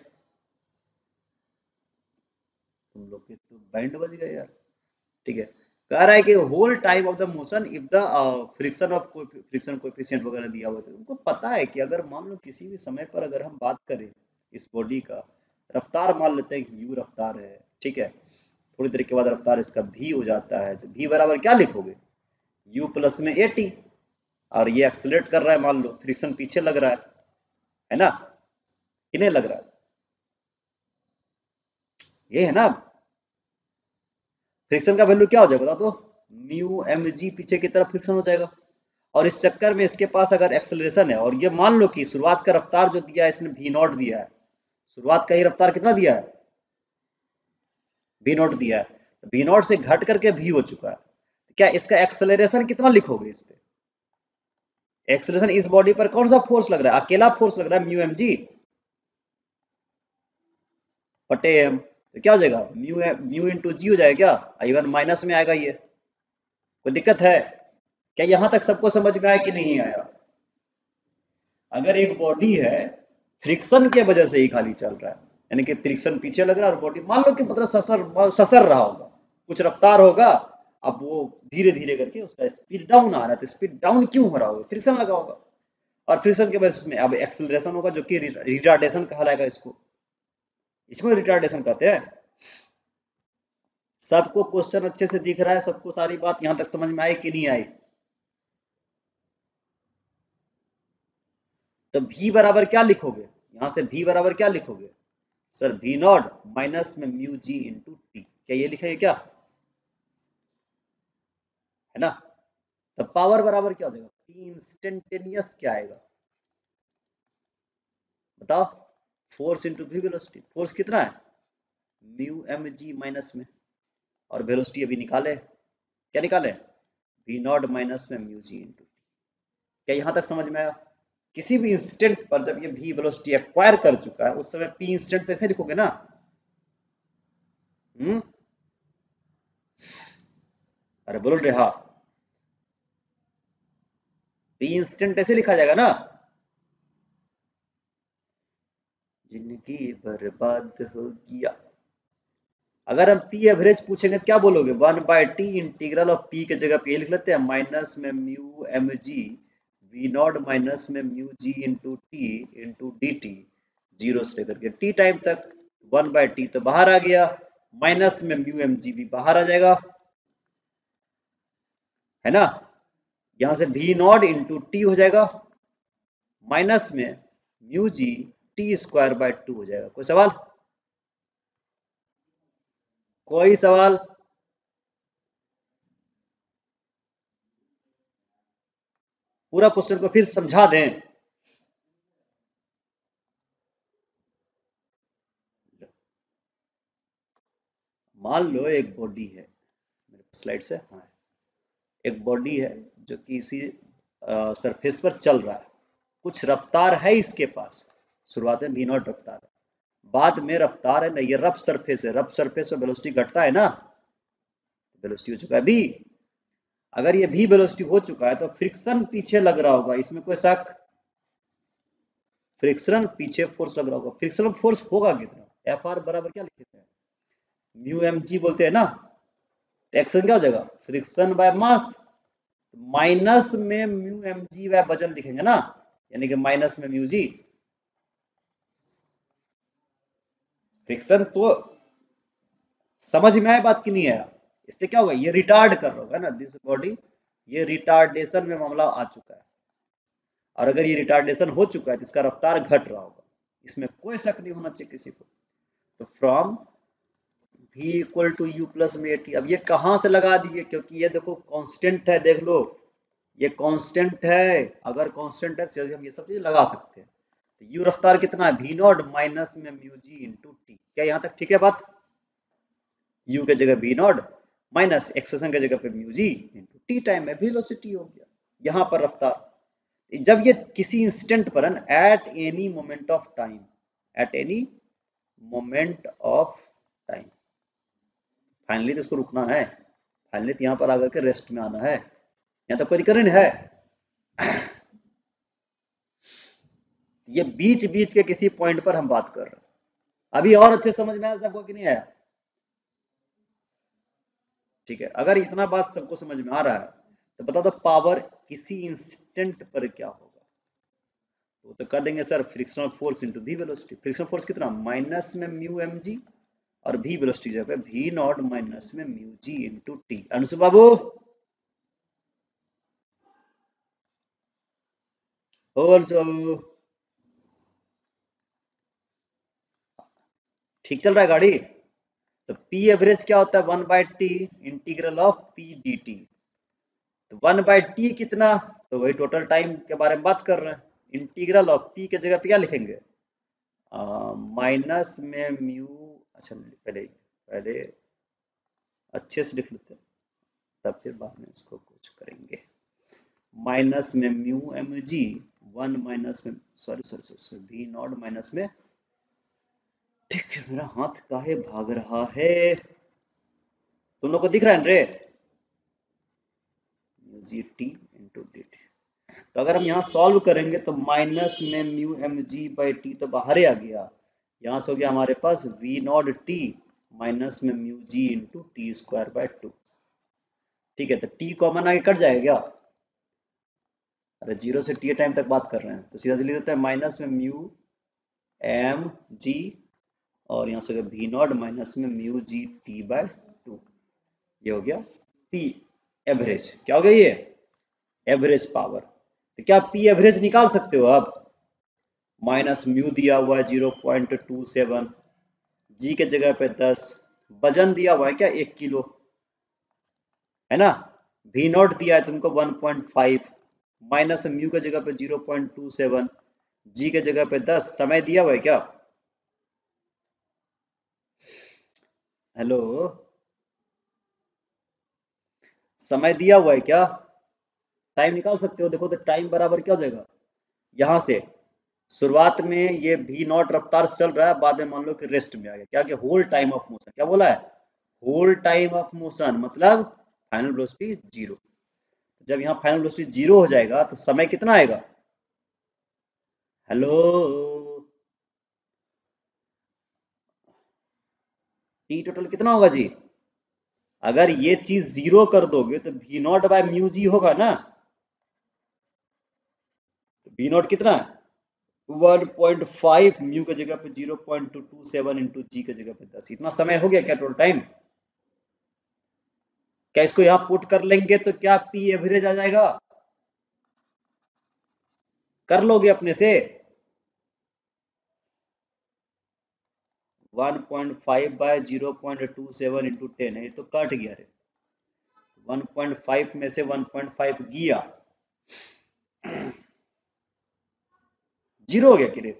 तुम लोग के तो बैंड बज गए यार। ठीक है, कह रहा है कि whole time of the motion if the friction coefficient वगैरह दिया हुआ है, तो उनको पता है कि अगर मान लो किसी भी समय पर अगर हम बात करें इस बॉडी का रफ्तार, मान लेते हैं कि यू रफ्तार है, ठीक है, थोड़ी देर के बाद रफ्तार इसका भी हो जाता है, तो भी बराबर क्या लिखोगे, यू प्लस में ए टी, और ये एक्सेलरेट कर रहा है, मान लो फ्रिक्शन पीछे लग रहा है ना, किन्हें लग रहा है, ये है ना। फ्रिक्शन का वैल्यू क्या हो जाएगा बता दो, म्यू एम जी, पीछे की तरफ फ्रिक्शन हो जाएगा। और इस चक्कर में इसके पास अगर एक्सेलरेशन है, और ये मान लो कि शुरुआत का रफ्तार जो दिया है इसने भी नॉट दिया है, शुरुआत का ही रफ्तार कितना दिया है, भी नॉट दिया है, तो भी नॉट से घट करके भी हो चुका है, क्या इसका एक्सेलरेशन कितना लिखोगे इस पे, एक्सेलरेशन इस बॉडी पर कौन सा फोर्स लग रहा है, अकेला फोर्स लग रहा है म्यू एम जी बटे एम, तो क्या हो जाएगा म्यू इंटू जी हो जाएगा, क्या इवन माइनस में आएगा, ये कोई दिक्कत है क्या, यहां तक सबको समझ में आया कि नहीं आया। अगर एक बॉडी है फ्रिक्शन के वजह से ही खाली चल रहा है, यानी कि फ्रिक्शन पीछे लग रहा है और बॉडी मान लो कि मतलब ससर रहा होगा, कुछ रफ्तार होगा, अब वो धीरे धीरे करके उसका स्पीड डाउन आ रहा है, तो स्पीड डाउन क्यों हो रहा होगा, फ्रिक्शन लगा होगा, और फ्रिक्शन के वजह से अब एक्सेलरेशन होगा जो कि रिटार्डेशन कहलाएगा, इसको इसको रिटार्डेशन कहते हैं। सबको क्वेश्चन अच्छे से दिख रहा है, सबको सारी बात यहां तक समझ में आई कि नहीं आई। तो v बराबर क्या लिखोगे, यहां से v बराबर क्या लिखोगे सर, v नॉट माइनस में म्यू जी इंटू टी, क्या ये लिखेंगे क्या, है ना। तो पावर बराबर क्या हो जाएगा, p इंस्टेंटेनियस क्या आएगा बताओ, force into v velocity, force कितना है म्यू एम जी माइनस में, और वेलोसिटी अभी निकाले, क्या निकाले, v नॉट माइनस में म्यू जी इंटू टी, क्या यहां तक समझ में आया। किसी भी इंस्टेंट पर जब ये v वेलोसिटी एक्वायर कर चुका है उस समय p इंस्टेंट तो ऐसे लिखोगे ना, हम्म, अरे बोल रहे हाँ, p इंस्टेंट ऐसे लिखा जाएगा ना, जिंदगी बर्बाद हो गया। अगर हम पी एवरेज पूछेंगे तो क्या बोलोगे, 1/t इंटीग्रल ऑफ पी के जगह पे लिख लेते हैं माइनस में mu m g v not minus में mu g into d t, zero से लेकर के टी टाइम तक, 1/t तो बाहर आ गया, माइनस में म्यू एम जी भी बाहर आ जाएगा, है ना, यहां से वी नॉट इंटू टी हो जाएगा, माइनस में mu g t square by 2 हो जाएगा। कोई सवाल, कोई सवाल, पूरा क्वेश्चन को फिर समझा दें। मान लो एक बॉडी है, मेरे पास स्लाइड से, हाँ, एक बॉडी है जो कि इसी सरफेस पर चल रहा है, कुछ रफ्तार है इसके पास, शुरुआत में भी नॉट रफ्तार है, बाद में रफ्तार है ना, ये रफ सरफेस है, रफ सरफेस पर वेलोसिटी घटता है ना, वेलोसिटी हो चुका है भी, अगर ये भी वेलोसिटी हो चुका है तो फ्रिक्शन पीछे लग रहा होगा, इसमें कोई शक, फ्रिक्शन पीछे फोर्स लग रहा होगा, फ्रिक्शन फोर्स होगा कितना, एफ आर बराबर क्या लिखते हैं, म्यू एम जी बोलते हैं ना, एक्शन क्या हो जाएगा, फ्रिक्शन बाय मास, माइनस में म्यू एम जी बाय वजन लिखेंगे ना, यानी कि माइनस में म्यू जी, फ्रिक्शन तो समझ में आया बात की नहीं आया, इससे क्या होगा, ये रिटार्ड कर रहा होगा ना दिस बॉडी, ये रिटार्डेशन में मामला आ चुका है, और अगर ये रिटार्डेशन हो चुका है तो इसका रफ्तार घट रहा होगा, इसमें कोई शक नहीं होना चाहिए किसी को। तो from v equal to u plus में टी, अब ये कहां से लगा दिए, क्योंकि ये देखो कांस्टेंट है, देख लो ये कांस्टेंट है, अगर कांस्टेंट है तो हम ये सब चीज लगा सकते हैं, तो यू रफ्तार कितना है v नॉट माइनस में म्यू जी इंटू टी, क्या यहां तक ठीक है बात, u के जगह v नॉट माइनस एक्सेशन के जगह पे mu g into t time में वेलोसिटी हो गया, यहां पर रफ्तार, जब ये किसी इंस्टेंट पर at any moment of time, at any moment of time, finally तो इसको रुकना है, फाइनली तो यहाँ पर आकर के रेस्ट में आना है, यहाँ तक कोई दिक्कत नहीं है। ये बीच बीच के किसी पॉइंट पर हम बात कर रहे हैं। अभी और अच्छे समझ में आया सबको कि नहीं आया? ठीक है, अगर इतना बात सबको समझ में आ रहा है तो बता दो पावर किसी इंस्टेंट पर क्या होगा। तो कर देंगे sir frictional force into v velocity. Frictional force कितना, माइनस में म्यू एम जी, और वी वेलोसिटी जगह पे वी नॉट माइनस में mu g into t. Anshu बाबू, ओ अंशु बाबू, ठीक चल रहा है गाड़ी? तो पी एवरेज क्या होता है, 1/t integral of p d t. तो 1/t कितना, तो वही टोटल टाइम के बारे में बात कर रहे हैं। इंटीग्रल ऑफ पी के जगह पे क्या लिखेंगे, माइनस में म्यू, अच्छा पहले पहले अच्छे से लिख लेते हैं, तब फिर बाद में इसको कुछ करेंगे। माइनस में म्यू एम जी, 1 माइनस में, sorry sorry sorry v not minus में, ठीक है मेरा हाथ काहे भाग रहा है, तुम लोग को दिख रहा है रे, mu g t into d t. तो अगर हम यहाँ सॉल्व करेंगे तो माइनस में mu m g by t तो बाहर ही आ गया, यहाँ से हो गया हमारे पास वी नॉट टी माइनस में mu g into t square by 2। ठीक है, तो टी कॉमन आगे कट जाएगा क्या? अरे जीरो से टी टाइम तक बात कर रहे हैं तो सीधा लिख देते हैं माइनस में म्यू एम जी, और यहाँ से वी नॉट माइनस में म्यू जी टी बाय 2। ये हो गया पी एवरेज। क्या हो गया ये, एवरेज पावर। तो क्या पी एवरेज निकाल सकते हो आप? माइनस म्यू दिया हुआ है 0.27, जी के जगह पे 10, वजन दिया हुआ है क्या 1 किलो, है ना, वी नॉट दिया है तुमको 1.5, माइनस म्यू के जगह पे 0.27, जी के जगह पे 10, समय दिया हुआ है क्या, हेलो, समय दिया हुआ है क्या, टाइम निकाल सकते हो। देखो तो टाइम बराबर क्या हो जाएगा, यहाँ से शुरुआत में ये भी नॉट रफ्तार से चल रहा है, बाद में मान लो कि रेस्ट में आ गया, क्या कि होल टाइम ऑफ मोशन, क्या बोला है, होल टाइम ऑफ मोशन मतलब फाइनल वेलोसिटी जीरो। जब यहाँ फाइनल वेलोसिटी जीरो हो जाएगा तो समय कितना आएगा, हेलो, टी टोटल कितना होगा जी? अगर ये चीज जीरो कर दोगे तो v naught by mu g होगा ना, तो वी नॉट कितना है 1.5, म्यू की जगह पे 0.227 इंटू जी की जगह पे 10, इतना समय हो गया क्या टोटल टाइम? क्या इसको यहाँ पुट कर लेंगे तो क्या पी एवरेज आ जाएगा, कर लोगे अपने से? 1.5 बाय 0.27 इंटू 10 है, ये तो कट गया रे, 1.5 में से 1.5 गया, जीरो हो गया कि रे,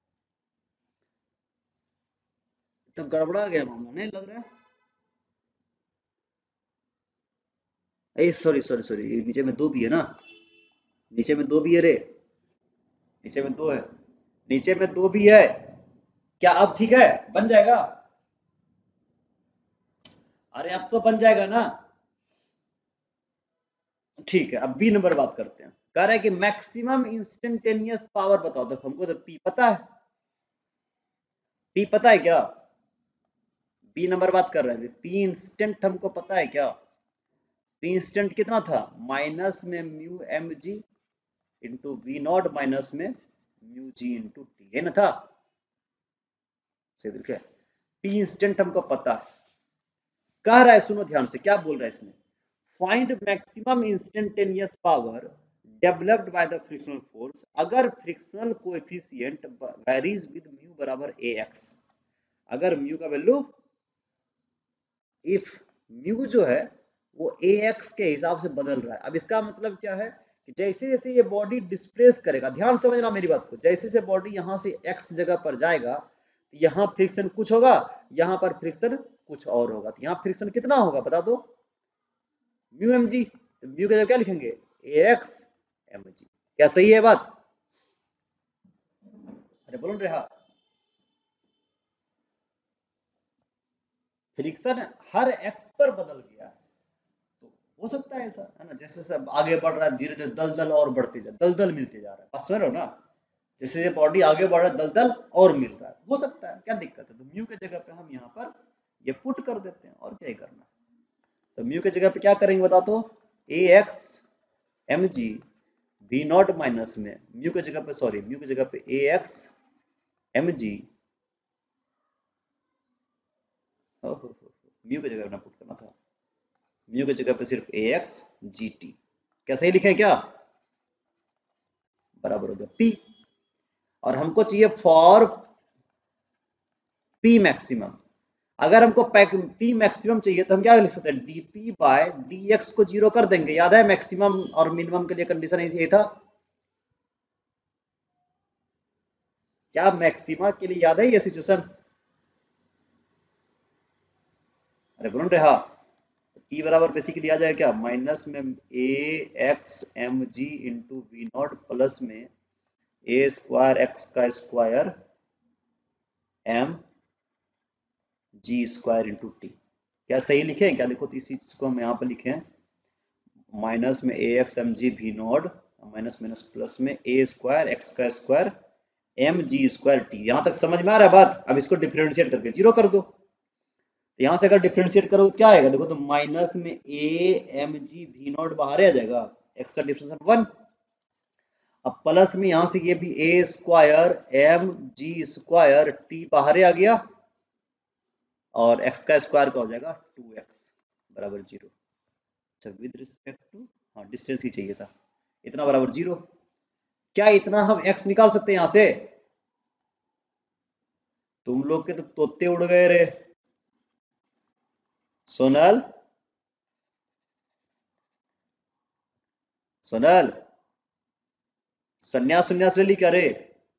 तो गड़बड़ा गया मामला नहीं लग रहा है। सॉरी सॉरी सॉरी, नीचे में दो भी है ना, नीचे में दो भी है रे, नीचे में दो है, नीचे में दो भी है। क्या अब ठीक है, बन जाएगा? अरे अब तो बन जाएगा ना। ठीक है, अब बी नंबर बात करते हैं। कह रहा है कि मैक्सिमम इंस्टेंटेनियस पावर बताओ। तो हमको तो पी पता है, पी पता है क्या, पी नंबर बात कर रहे थे, पी इंस्टेंट हमको पता है क्या, पी इंस्टेंट कितना था, माइनस में mu m g into v not minus में म्यू जी इंटू टी, है ना था, सही देखिए, पी इंस्टेंट हमको पता है। कह रहा है सुनो ध्यान से क्या बोल रहा है इसमें, find maximum instantaneous power developed by the frictional force अगर frictional coefficient varies with mu बराबर ए एक्स। अगर म्यू का वैल्यू, इफ म्यू जो है वो ए एक्स के हिसाब से बदल रहा है। अब इसका मतलब क्या है कि जैसे जैसे ये बॉडी डिस्प्लेस करेगा, ध्यान समझना मेरी बात को, जैसे जैसे बॉडी यहाँ से एक्स जगह पर जाएगा, यहाँ फ्रिक्शन कुछ होगा, यहाँ पर फ्रिक्शन कुछ और होगा। तो यहाँ फ्रिक्शन कितना होगा बता दो, म्यू एम जी, म्यू का जगह क्या लिखेंगे ए एक्स एम जी। क्या सही है बात? अरे बोलो रहा, फ्रिक्शन हर एक्स पर बदल गया है, तो हो सकता है ऐसा, है ना, जैसे सब आगे बढ़ रहा है धीरे धीरे दलदल और बढ़ते जा, दलदल मिलते जा रहा है, बात समझ रहे हो ना, जैसे बॉडी आगे बढ़ रहा है दलदल और मिल रहा है, हो सकता है, क्या दिक्कत है, तो म्यू के जगह पे हम यहाँ पर ये पुट कर देते हैं, और क्या ही करना है। तो म्यू के जगह पे क्या करेंगे बता, तो a x m g v not minus में म्यू के जगह पे, सॉरी म्यू की जगह पे a x m g, mu की जगह पे पुट करना था, म्यू की जगह पे सिर्फ ए एक्स जी टी, क्या सही लिखे क्या, बराबर हो गया पी, और हमको चाहिए फॉर पी मैक्सिमम, अगर हमको पी मैक्सिमम चाहिए तो हम क्या लिख सकते हैं, डीपी बाय डी एक्स को जीरो कर देंगे, याद है मैक्सिमम और मिनिमम के लिए कंडीशन यही था, क्या मैक्सिमा के लिए याद है ये सिचुएशन, अरे बोल रहे हाँ, पी बराबर बेसिकली आ जाएगा क्या, माइनस में a x m g into v naught plus में ए स्क्वायर एक्स का square m g square into t, क्या सही लिखे हैं क्या, देखो तो इसी चीज को हम यहाँ पर लिखे हैं, माइनस में a x m g v not minus minus plus में ए स्क्वायर एक्स का square m g square t, यहाँ तक समझ में आ रहा है बात, अब इसको डिफरेंशिएट करके जीरो कर दो, तो यहाँ से अगर डिफरेंशिएट करो तो क्या आएगा, देखो तो माइनस में a m g v naught बाहर आ जाएगा, एक्स का डिफरेंशिएट 1, अब प्लस में यहाँ से ये भी a square m g square t बाहर आ गया, और एक्स का स्क्वायर का हो जाएगा 2x बराबर 0, अच्छा विद रिस्पेक्ट टू, हाँ डिस्टेंस ही चाहिए था, इतना बराबर 0, क्या इतना हम x निकाल सकते हैं यहाँ से, तुम लोग के तो तोते उड़ गए रे सोनल, सोनल संन्यास संन्यास ले ली क्या रे,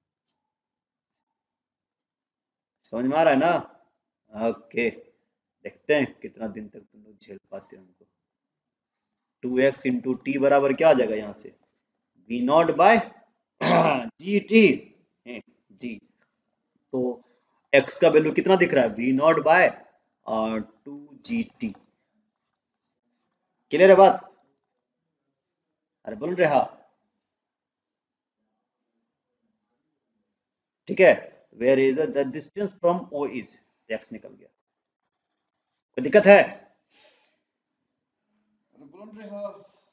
समझ में आ रहा है ना, ओके, देखते हैं कितना दिन तक तुम लोग झेल पाते हो हमको, 2x इंटू टी बराबर क्या आ जाएगा यहाँ से, v naught by g t g, तो x का वैल्यू कितना दिख रहा है, we naught bye 2gt, clear है बात, अरे बोल रहे हाँ, ठीक है, where is the distance from o is, x निकल गया, कोई दिक्कत है, अरे बोल रहे हाँ,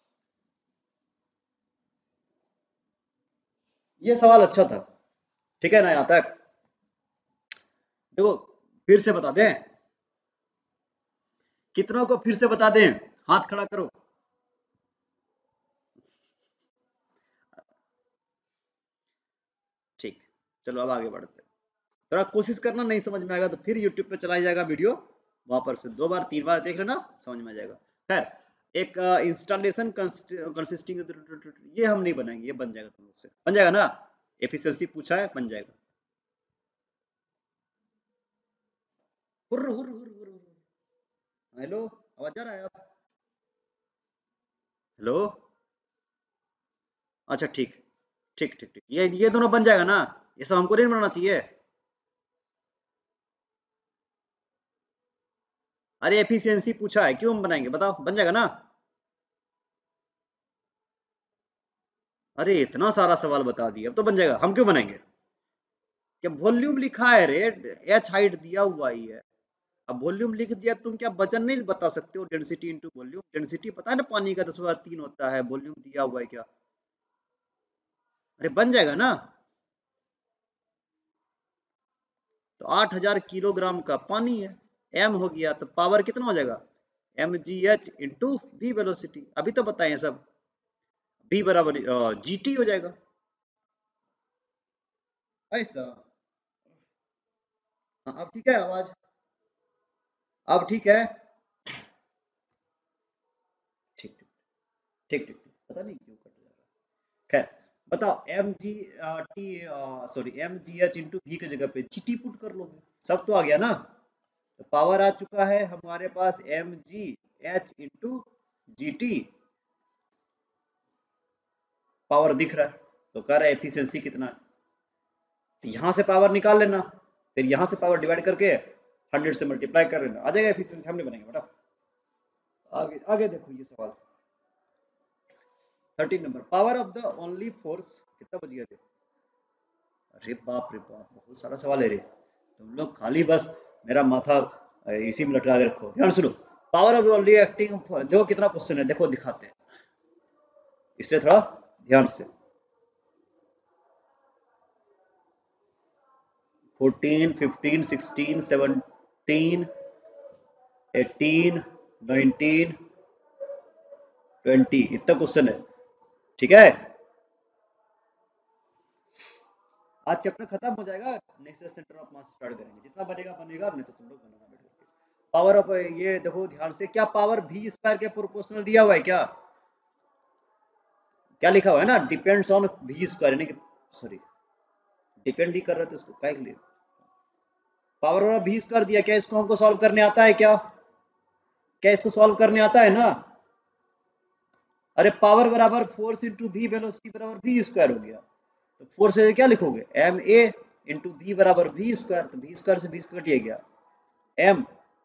ये सवाल अच्छा था, ठीक है ना, यहाँ तक देखो, फिर से बता दें, कितनों को फिर से बता दें, हाथ खड़ा करो, ठीक, चलो अब आगे बढ़ते हैं, थोड़ा कोशिश करना, नहीं समझ में आएगा तो फिर यूट्यूब पे चला जाएगा वीडियो, वहां पर से 2 बार 3 बार देख लेना, समझ में आ जाएगा, खैर एक इंस्टॉलेशन कंसिस्टिंग, ये हम नहीं बनाएंगे, ये बन जाएगा तुम लोग से, बन जाएगा ना, एफिशिएंसी पूछा है, बन जाएगा, हुर्र हुर्र हुर्र हुर्र हुर्र। हेलो, आवाज आ रहा है आप, हेलो, अच्छा ठीक, ठीक ठीक ठीक, ये दोनों बन जाएगा ना, ये सब हमको नहीं बनाना चाहिए, अरे एफिशिएंसी पूछा है, क्यों हम बनाएंगे बताओ, बन जाएगा ना, अरे इतना सारा सवाल बता दिया, अब तो बन जाएगा, हम क्यों बनाएंगे, क्या वॉल्यूम लिखा है रे, एच हाइट दिया हुआ ही है, अब वॉल्यूम लिख दिया, तुम क्या वजन नहीं बता सकते हो, डेंसिटी इनटू वॉल्यूम, डेंसिटी पता है ना पानी का 10^3 होता है, वॉल्यूम दिया हुआ है क्या, अरे बन जाएगा ना, तो 8,000 किलोग्राम का पानी है, एम हो गया, तो पावर कितना हो जाएगा, m g h into v velocity, अभी तो बताए सब, वी बराबर जी टी हो जाएगा, ऐसा, हाँ, अब ठीक है आवाज, अब ठीक है, ठीक ठीक ठीक ठीक, पता नहीं क्यों कट जा रहा है, खैर बताओ, m g t, sorry m g h into v की जगह पे जी टी पुट कर लोगे, सब तो आ गया ना, तो पावर आ चुका है हमारे पास m g h into g t, power दिख रहा है, तो कह रहा है एफिशिएंसी कितना है, तो यहां से पावर निकाल लेना, फिर यहां से पावर डिवाइड करके 100 से मल्टीप्लाई कर लेना, आ जाएगा एफिशिएंसी, हमने बनाएंगे बेटा, आगे आगे देखो ये सवाल 13 number, power of the only force, कितना बच गया रे? अरे बाप रे बाप, बहुत सारा सवाल है रे, तुम लोग खाली बस मेरा माथा इसी में लटका के रखो। ध्यान सुनो, पावर ऑफ ओनली एक्टिंग, देखो कितना क्वेश्चन है, देखो दिखाते हैं, इसलिए थोड़ा ध्यान से। 14, 15, 16, 17, 18, 19, 20, इतना क्वेश्चन है, ठीक है। आज चैप्टर खत्म हो जाएगा, next centre of mass start करेंगे, जितना बनेगा बनेगा, नहीं तो तुम लोग बनाना बैठ करके। पावर ऑफ, ये देखो ध्यान से, क्या पावर v स्क्वायर के प्रोपोर्शनल दिया हुआ है क्या? क्या लिखा हुआ है ना, डिपेंड्स ऑन v स्क्वायर, यानी कि सॉरी डिपेंड ही कर रहे थे इसको क्या के लिए, पावर ऑफ v स्क्वायर दिया, क्या इसको हमको सॉल्व करने आता है क्या? क्या इसको सॉल्व करने आता है ना? अरे पावर बराबर फोर्स इंटू v, वेलोसिटी बराबर v स्क्वायर हो गया, तो फोर्स से क्या लिखोगे, एम ए इंटू वी बराबर वी स्क्वायर, तो वी स्क्वायर से वी स्क्वायर कटिए गया एम,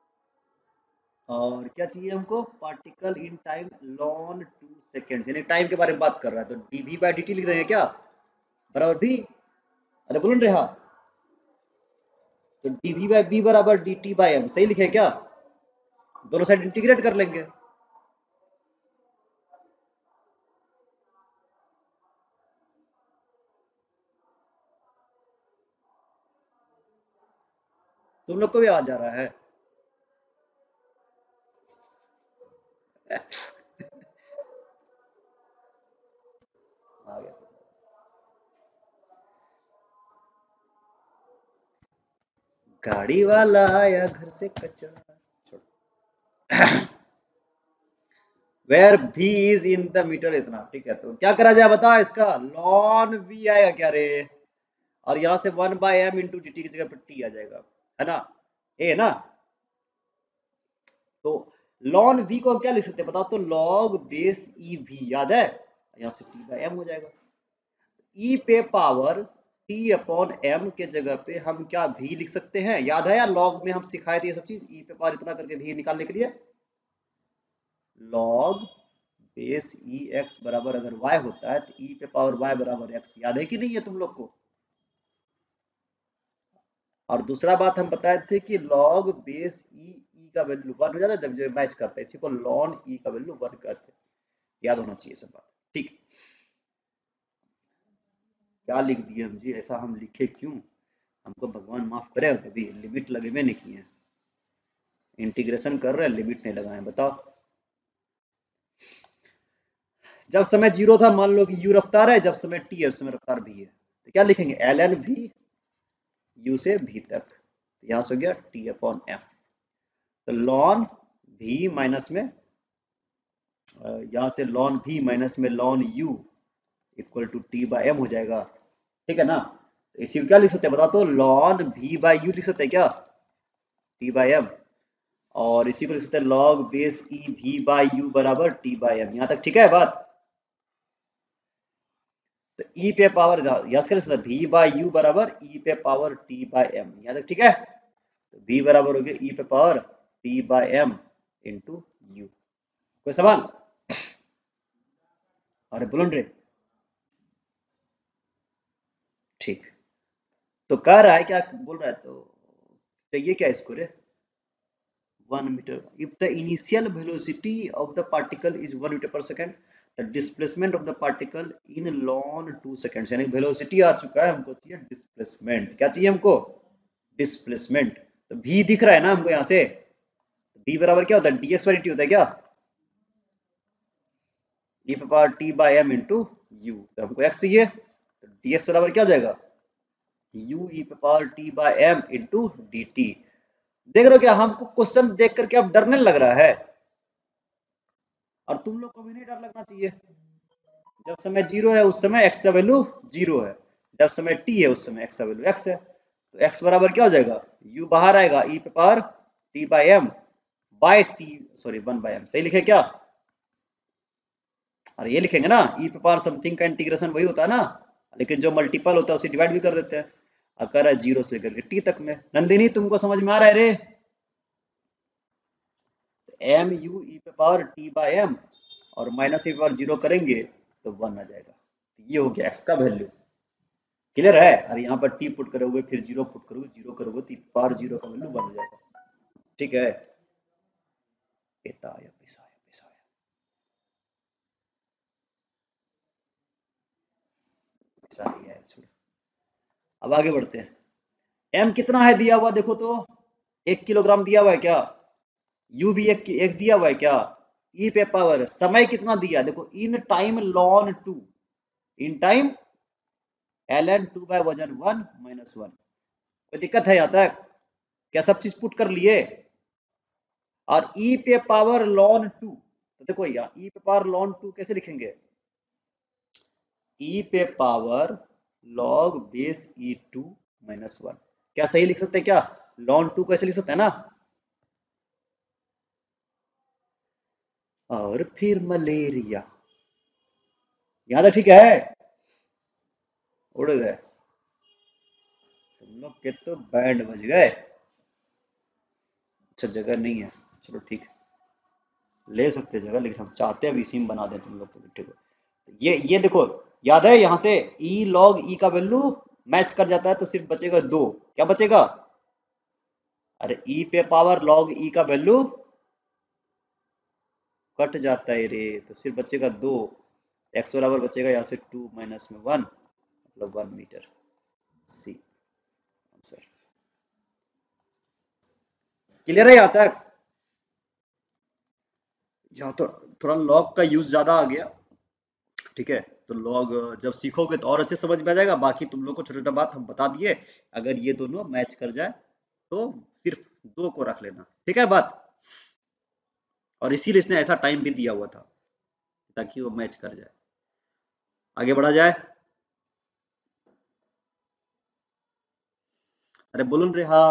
और क्या चाहिए हमको, particle in time ln 2 seconds, यानी टाइम के बारे में बात कर रहा है, तो dv बाई dt लिख देंगे क्या, बराबर v, अरे बोलो रहा, तो dv बाई v बराबर dt बाई m, सही लिखे क्या, दोनों साइड इंटीग्रेट कर लेंगे, तुम लोग को भी आवाज आ रहा है? आ गया, गाड़ी वाला आया घर से कचरा, छोड़। Where v is in the metre, इतना ठीक है, तो क्या करा जाए बताओ, इसका लॉन v आएगा क्या रे, और यहां से 1 by m into d t की जगह पर टी आ जाएगा, है ना, ए ना, तो लॉन v को क्या लिख सकते हैं बताओ, तो लॉग बेस ई वी, याद है, यहां से टी बाय एम हो जाएगा, ई पे पावर टी अपॉन एम के जगह पे हम क्या भी लिख सकते हैं, याद है यार, लॉग में हम सिखाए थे ये सब चीज, ई पे पावर इतना करके भी निकालने के लिए, लॉग बेस ई एक्स बराबर अगर y होता है तो ई पे पावर y बराबर x, याद है कि नहीं है तुम लोग को? और दूसरा बात हम बताए थे कि log बेस ई का वैल्यू 1 हो जाता है जब जो मैच करता है, इसी को ln ई का वैल्यू 1 करते हैं, याद होना चाहिए सब बात, ठीक। क्या लिख दिए हम जी, ऐसा हम लिखे क्यों, हमको भगवान माफ करेगा, कभी लिमिट लगे हुए नहीं किए, इंटीग्रेशन कर रहे हैं लिमिट नहीं लगाए, बताओ। जब समय 0 था, मान लो कि u रफ्तार है, जब समय t है उस समय रफ्तार v है, तो क्या लिखेंगे, ln v u से v तक, तो यहां से हो गया t अपॉन m, तो ln v माइनस में यहां से ln v माइनस में ln u equal to t by m हो जाएगा, ठीक है ना, तो इसी को क्या लिख सकते हैं बताओ, तो ln v बाय u लिख सकते हैं क्या, t बाय m, और इसी को लिख सकते हैं log base e v by u बराबर t बाय m, यहां तक ठीक है बात, तो e पे पावर यस कर सकते v बाय u बराबर e पे पावर t बाय m, यहां तक ठीक है, तो v बराबर हो गया e पे power t by m into u, कोई सवाल? अरे बोलो रे, ठीक, तो कह रहा है क्या बोल रहा है, तो चाहिए क्या इसको रे, 1 metre, if the initial velocity of the particle is 1 metre पर second, the displacement of the particle in ln 2 seconds, यानी वेलोसिटी आ चुका है, हमको चाहिए डिस्प्लेसमेंट, क्या चाहिए हमको, डिस्प्लेसमेंट, तो v दिख रहा है ना हमको यहाँ से, v बराबर क्या होता है, dx बाई dt होता है क्या, e पे power t by m into u, तो हमको x चाहिए, तो dx बराबर क्या हो जाएगा, u e पे power t by m into dt, देख रहे हो क्या, हमको क्वेश्चन देख करके अब डरने लग रहा है, और तुम लोग को भी नहीं डर लगना चाहिए, जब समय 0 है उस समय x का वैल्यू 0 है, जब समय t है उस समय x का वैल्यू x है, तो x बराबर क्या हो जाएगा, u बाहर आएगा e पे power t by m by t, sorry 1 by m, सही लिखे क्या, और ये लिखेंगे ना, e पे पावर समथिंग का इंटीग्रेशन वही होता है ना, लेकिन जो मल्टीपल होता है उसे डिवाइड भी कर देते हैं, और कह रहा है 0 से लेकर t तक में, नंदिनी तुमको समझ में आ रहा है रे, एम यू ई पे पावर टी बाई एम और माइनस ई पे पावर 0 करेंगे तो 1 आ जाएगा। तो ये हो गया एक्स का वैल्यू। क्लियर है? और यहाँ पर टी पुट करोगे फिर 0 पुट करोगे, 0 करोगे तो पावर 0 का वैल्यू 1 हो जाएगा। ठीक है, पैसा आया, पैसा आया, पैसा आया, पैसा नहीं आया, छोड़ो। अब आगे बढ़ते हैं। एम कितना है दिया हुआ, देखो तो 1 किलोग्राम दिया हुआ है क्या? यू भी एक दिया हुआ है क्या? ई पे पावर समय कितना दिया, देखो in time ln 2, in time ln 2 by वजन 1 माइनस 1। कोई दिक्कत है यहाँ तक? क्या सब चीज पुट कर लिए? और ई पे पावर लॉन 2, तो देखो यहाँ ई पे पावर लॉन 2 कैसे लिखेंगे? ई पे power log base e 2 minus 1। क्या सही लिख सकते हैं क्या? लॉन 2 कैसे लिख सकते हैं ना? और फिर मलेरिया, यहां तक ठीक है? उड़ गए तुम लोग के, तो बैंड बज गए। अच्छा जगह नहीं है, चलो ठीक है, ले सकते जगह, लेकिन हम चाहते हैं अब इसी में बना दें तुम लोग को। ठीक है, तो ये देखो, याद है यहाँ से ई लॉग ई का वैल्यू मैच कर जाता है तो सिर्फ बचेगा 2। क्या बचेगा? अरे ई पे पावर लॉग ई का वैल्यू कट जाता है रे, तो सिर्फ बचेगा 2। एक्स बराबर बचेगा यहाँ से 2 माइनस में 1, मतलब 1 मीटर। C answer. क्लियर है यहाँ तक? यहाँ तो थोड़ा लॉग का यूज ज्यादा आ गया। ठीक है, तो लॉग जब सीखोगे तो और अच्छे समझ में आ जाएगा। बाकी तुम लोग को छोटा छोटा बात हम बता दिए, अगर ये दोनों मैच कर जाए तो सिर्फ 2 को रख लेना। ठीक है बात? और इसीलिए इसने ऐसा टाइम भी दिया हुआ था ताकि वो मैच कर जाए। आगे बढ़ा जाए। अरे बोलो रे, हाँ।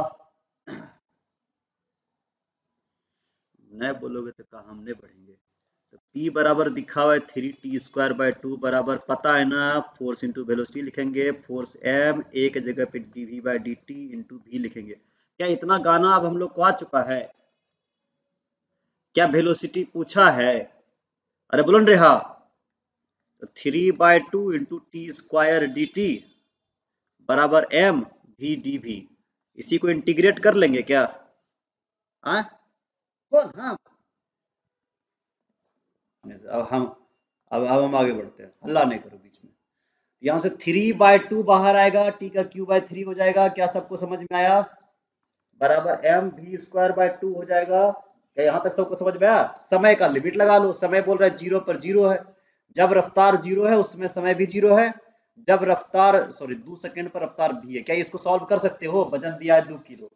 नहीं बोलोगे तो कहा हम नहीं बढ़ेंगे। तो P बराबर दिखा हुआ है 3t² बाय 2 बराबर, पता है ना, फोर्स इंटू वेलोसिटी लिखेंगे, फोर्स m a के जगह पे dv by dt into v लिखेंगे। क्या इतना गाना अब हम लोग को आ चुका है? क्या वेलोसिटी पूछा है? अरे बोलो रे, हाँ। तो 3/2 इंटू t² dt बराबर m v dv, इसी को इंटीग्रेट कर लेंगे क्या? हाँ कौन? हाँ, अब हम अब हम आगे बढ़ते हैं, हल्ला नहीं करो बीच में। यहाँ से 3/2 बाहर आएगा, टी का क्यू बाय 3 हो जाएगा। क्या सबको समझ में आया? बराबर एम वी स्क्वायर बाय 2 हो जाएगा। क्या यहाँ तक सबको समझ में आया? समय का लिमिट लगा लो, समय बोल रहा है 0 पर 0 है, जब रफ्तार 0 है उसमें समय भी 0 है, जब रफ्तार 2 सेकंड पर रफ्तार भी है। क्या इसको सॉल्व कर सकते हो? वजन दिया है 2 किलो,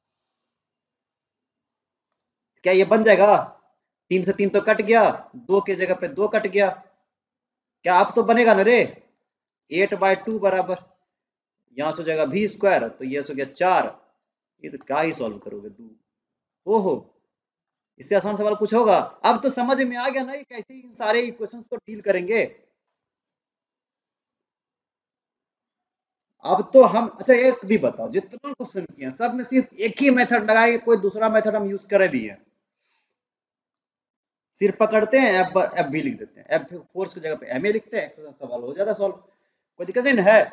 क्या ये बन जाएगा? 3 से 3 तो कट गया, 2 के जगह पे 2 कट गया। क्या अब तो बनेगा ना रे? 8/2 बराबर, यहाँ से हो जाएगा वी स्क्वायर, तो ये हो गया 4। ये तो क्या ही सॉल्व करोगे तू। ओहो, इससे आसान सवाल कुछ होगा? अब तो समझ में आ गया ना ये कैसे इन सारे इक्वेशंस को डील करेंगे। अब तो हम, अच्छा एक भी बताओ, जितना क्वेश्चन किए हैं सब में सिर्फ एक ही मेथड लगाए, कोई दूसरा मेथड हम यूज करे भी है? सिर्फ पकड़ते हैं एफ, एफ भी लिख देते हैं, एफ फोर्स की जगह पे एम ए लिखते हैं, सवाल हो जाता सॉल्व। कोई दिक्कत नहीं है?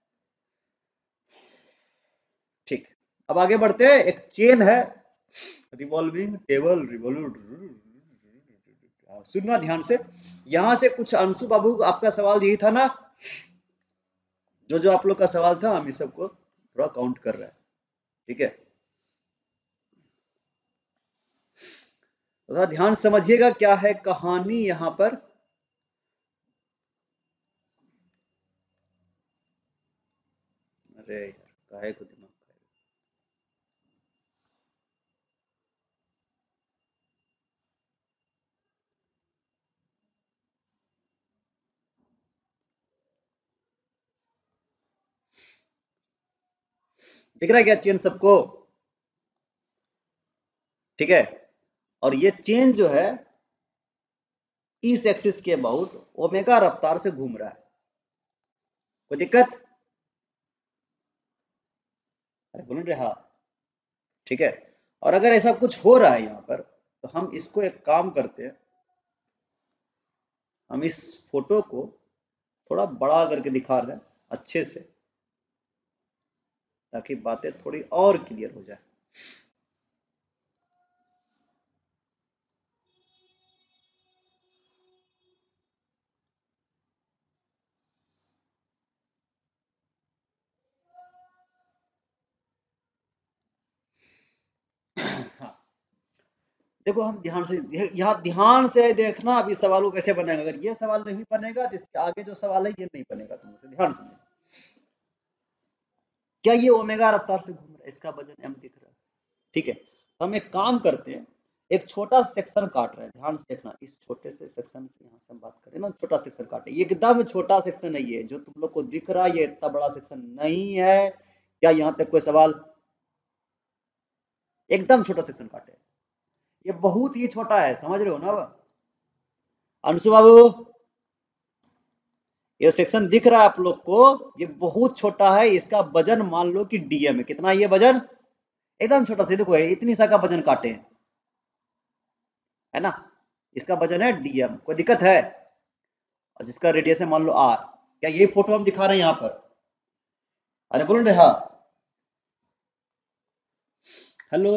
ठीक, अब आगे बढ़ते हैं। एक चेन है, रिवॉल्विंग टेबल रिवॉल्व, सुनना ध्यान से। यहां से कुछ अंशु बाबू आपका सवाल यही था ना, जो जो आप लोग का सवाल था हम इस सबको थोड़ा काउंट कर रहे हैं। ठीक है, तो थोड़ा ध्यान समझिएगा क्या है कहानी यहां पर। अरे यार, काहे को दिमाग खाए? दिख रहा है क्या चेन सबको? ठीक है, और ये चेन जो है इस एक्सिस के अबाउट ओमेगा रफ्तार से घूम रहा है। कोई दिक्कत? अरे बोल रहे हाँ। ठीक है, और अगर ऐसा कुछ हो रहा है यहाँ पर, तो हम इसको एक काम करते हैं, हम इस फोटो को थोड़ा बड़ा करके दिखा रहे हैं अच्छे से, ताकि बातें थोड़ी और क्लियर हो जाए। हाँ, देखो हम ध्यान से, यहाँ ध्यान से देखना अभी सवाल को कैसे बनेगा। अगर ये सवाल नहीं बनेगा तो इसके आगे जो सवाल है ये नहीं बनेगा। तुमसे ध्यान से क्या ये ओमेगा रफ्तार से घूम रहा है, इसका वजन m दिख रहा है, ठीक है। तो हम एक काम करते हैं, एक छोटा सेक्शन काट रहे हैं, ध्यान से देखना, इस छोटे से सेक्शन से यहाँ से हम बात करें ना, छोटा सेक्शन काटे, ये एकदम छोटा सेक्शन है, ये जो तुम लोग को दिख रहा है ये इतना बड़ा सेक्शन नहीं है। क्या यहाँ तक कोई सवाल? एकदम छोटा सेक्शन काटे, ये बहुत ही छोटा है, समझ रहे हो ना? अंशु बाबू, ये सेक्शन दिख रहा है आप लोग को, ये बहुत छोटा है, इसका वजन मान लो कि डीएम है। कितना ये वजन? एकदम छोटा सा, देखो इतनी सा का वजन काटे हैं, है ना, इसका वजन है डीएम, कोई दिक्कत है? और जिसका रेडियस है मान लो आर। क्या ये फोटो हम दिखा रहे हैं यहाँ पर? अरे बोल रहे हाँ, हेलो,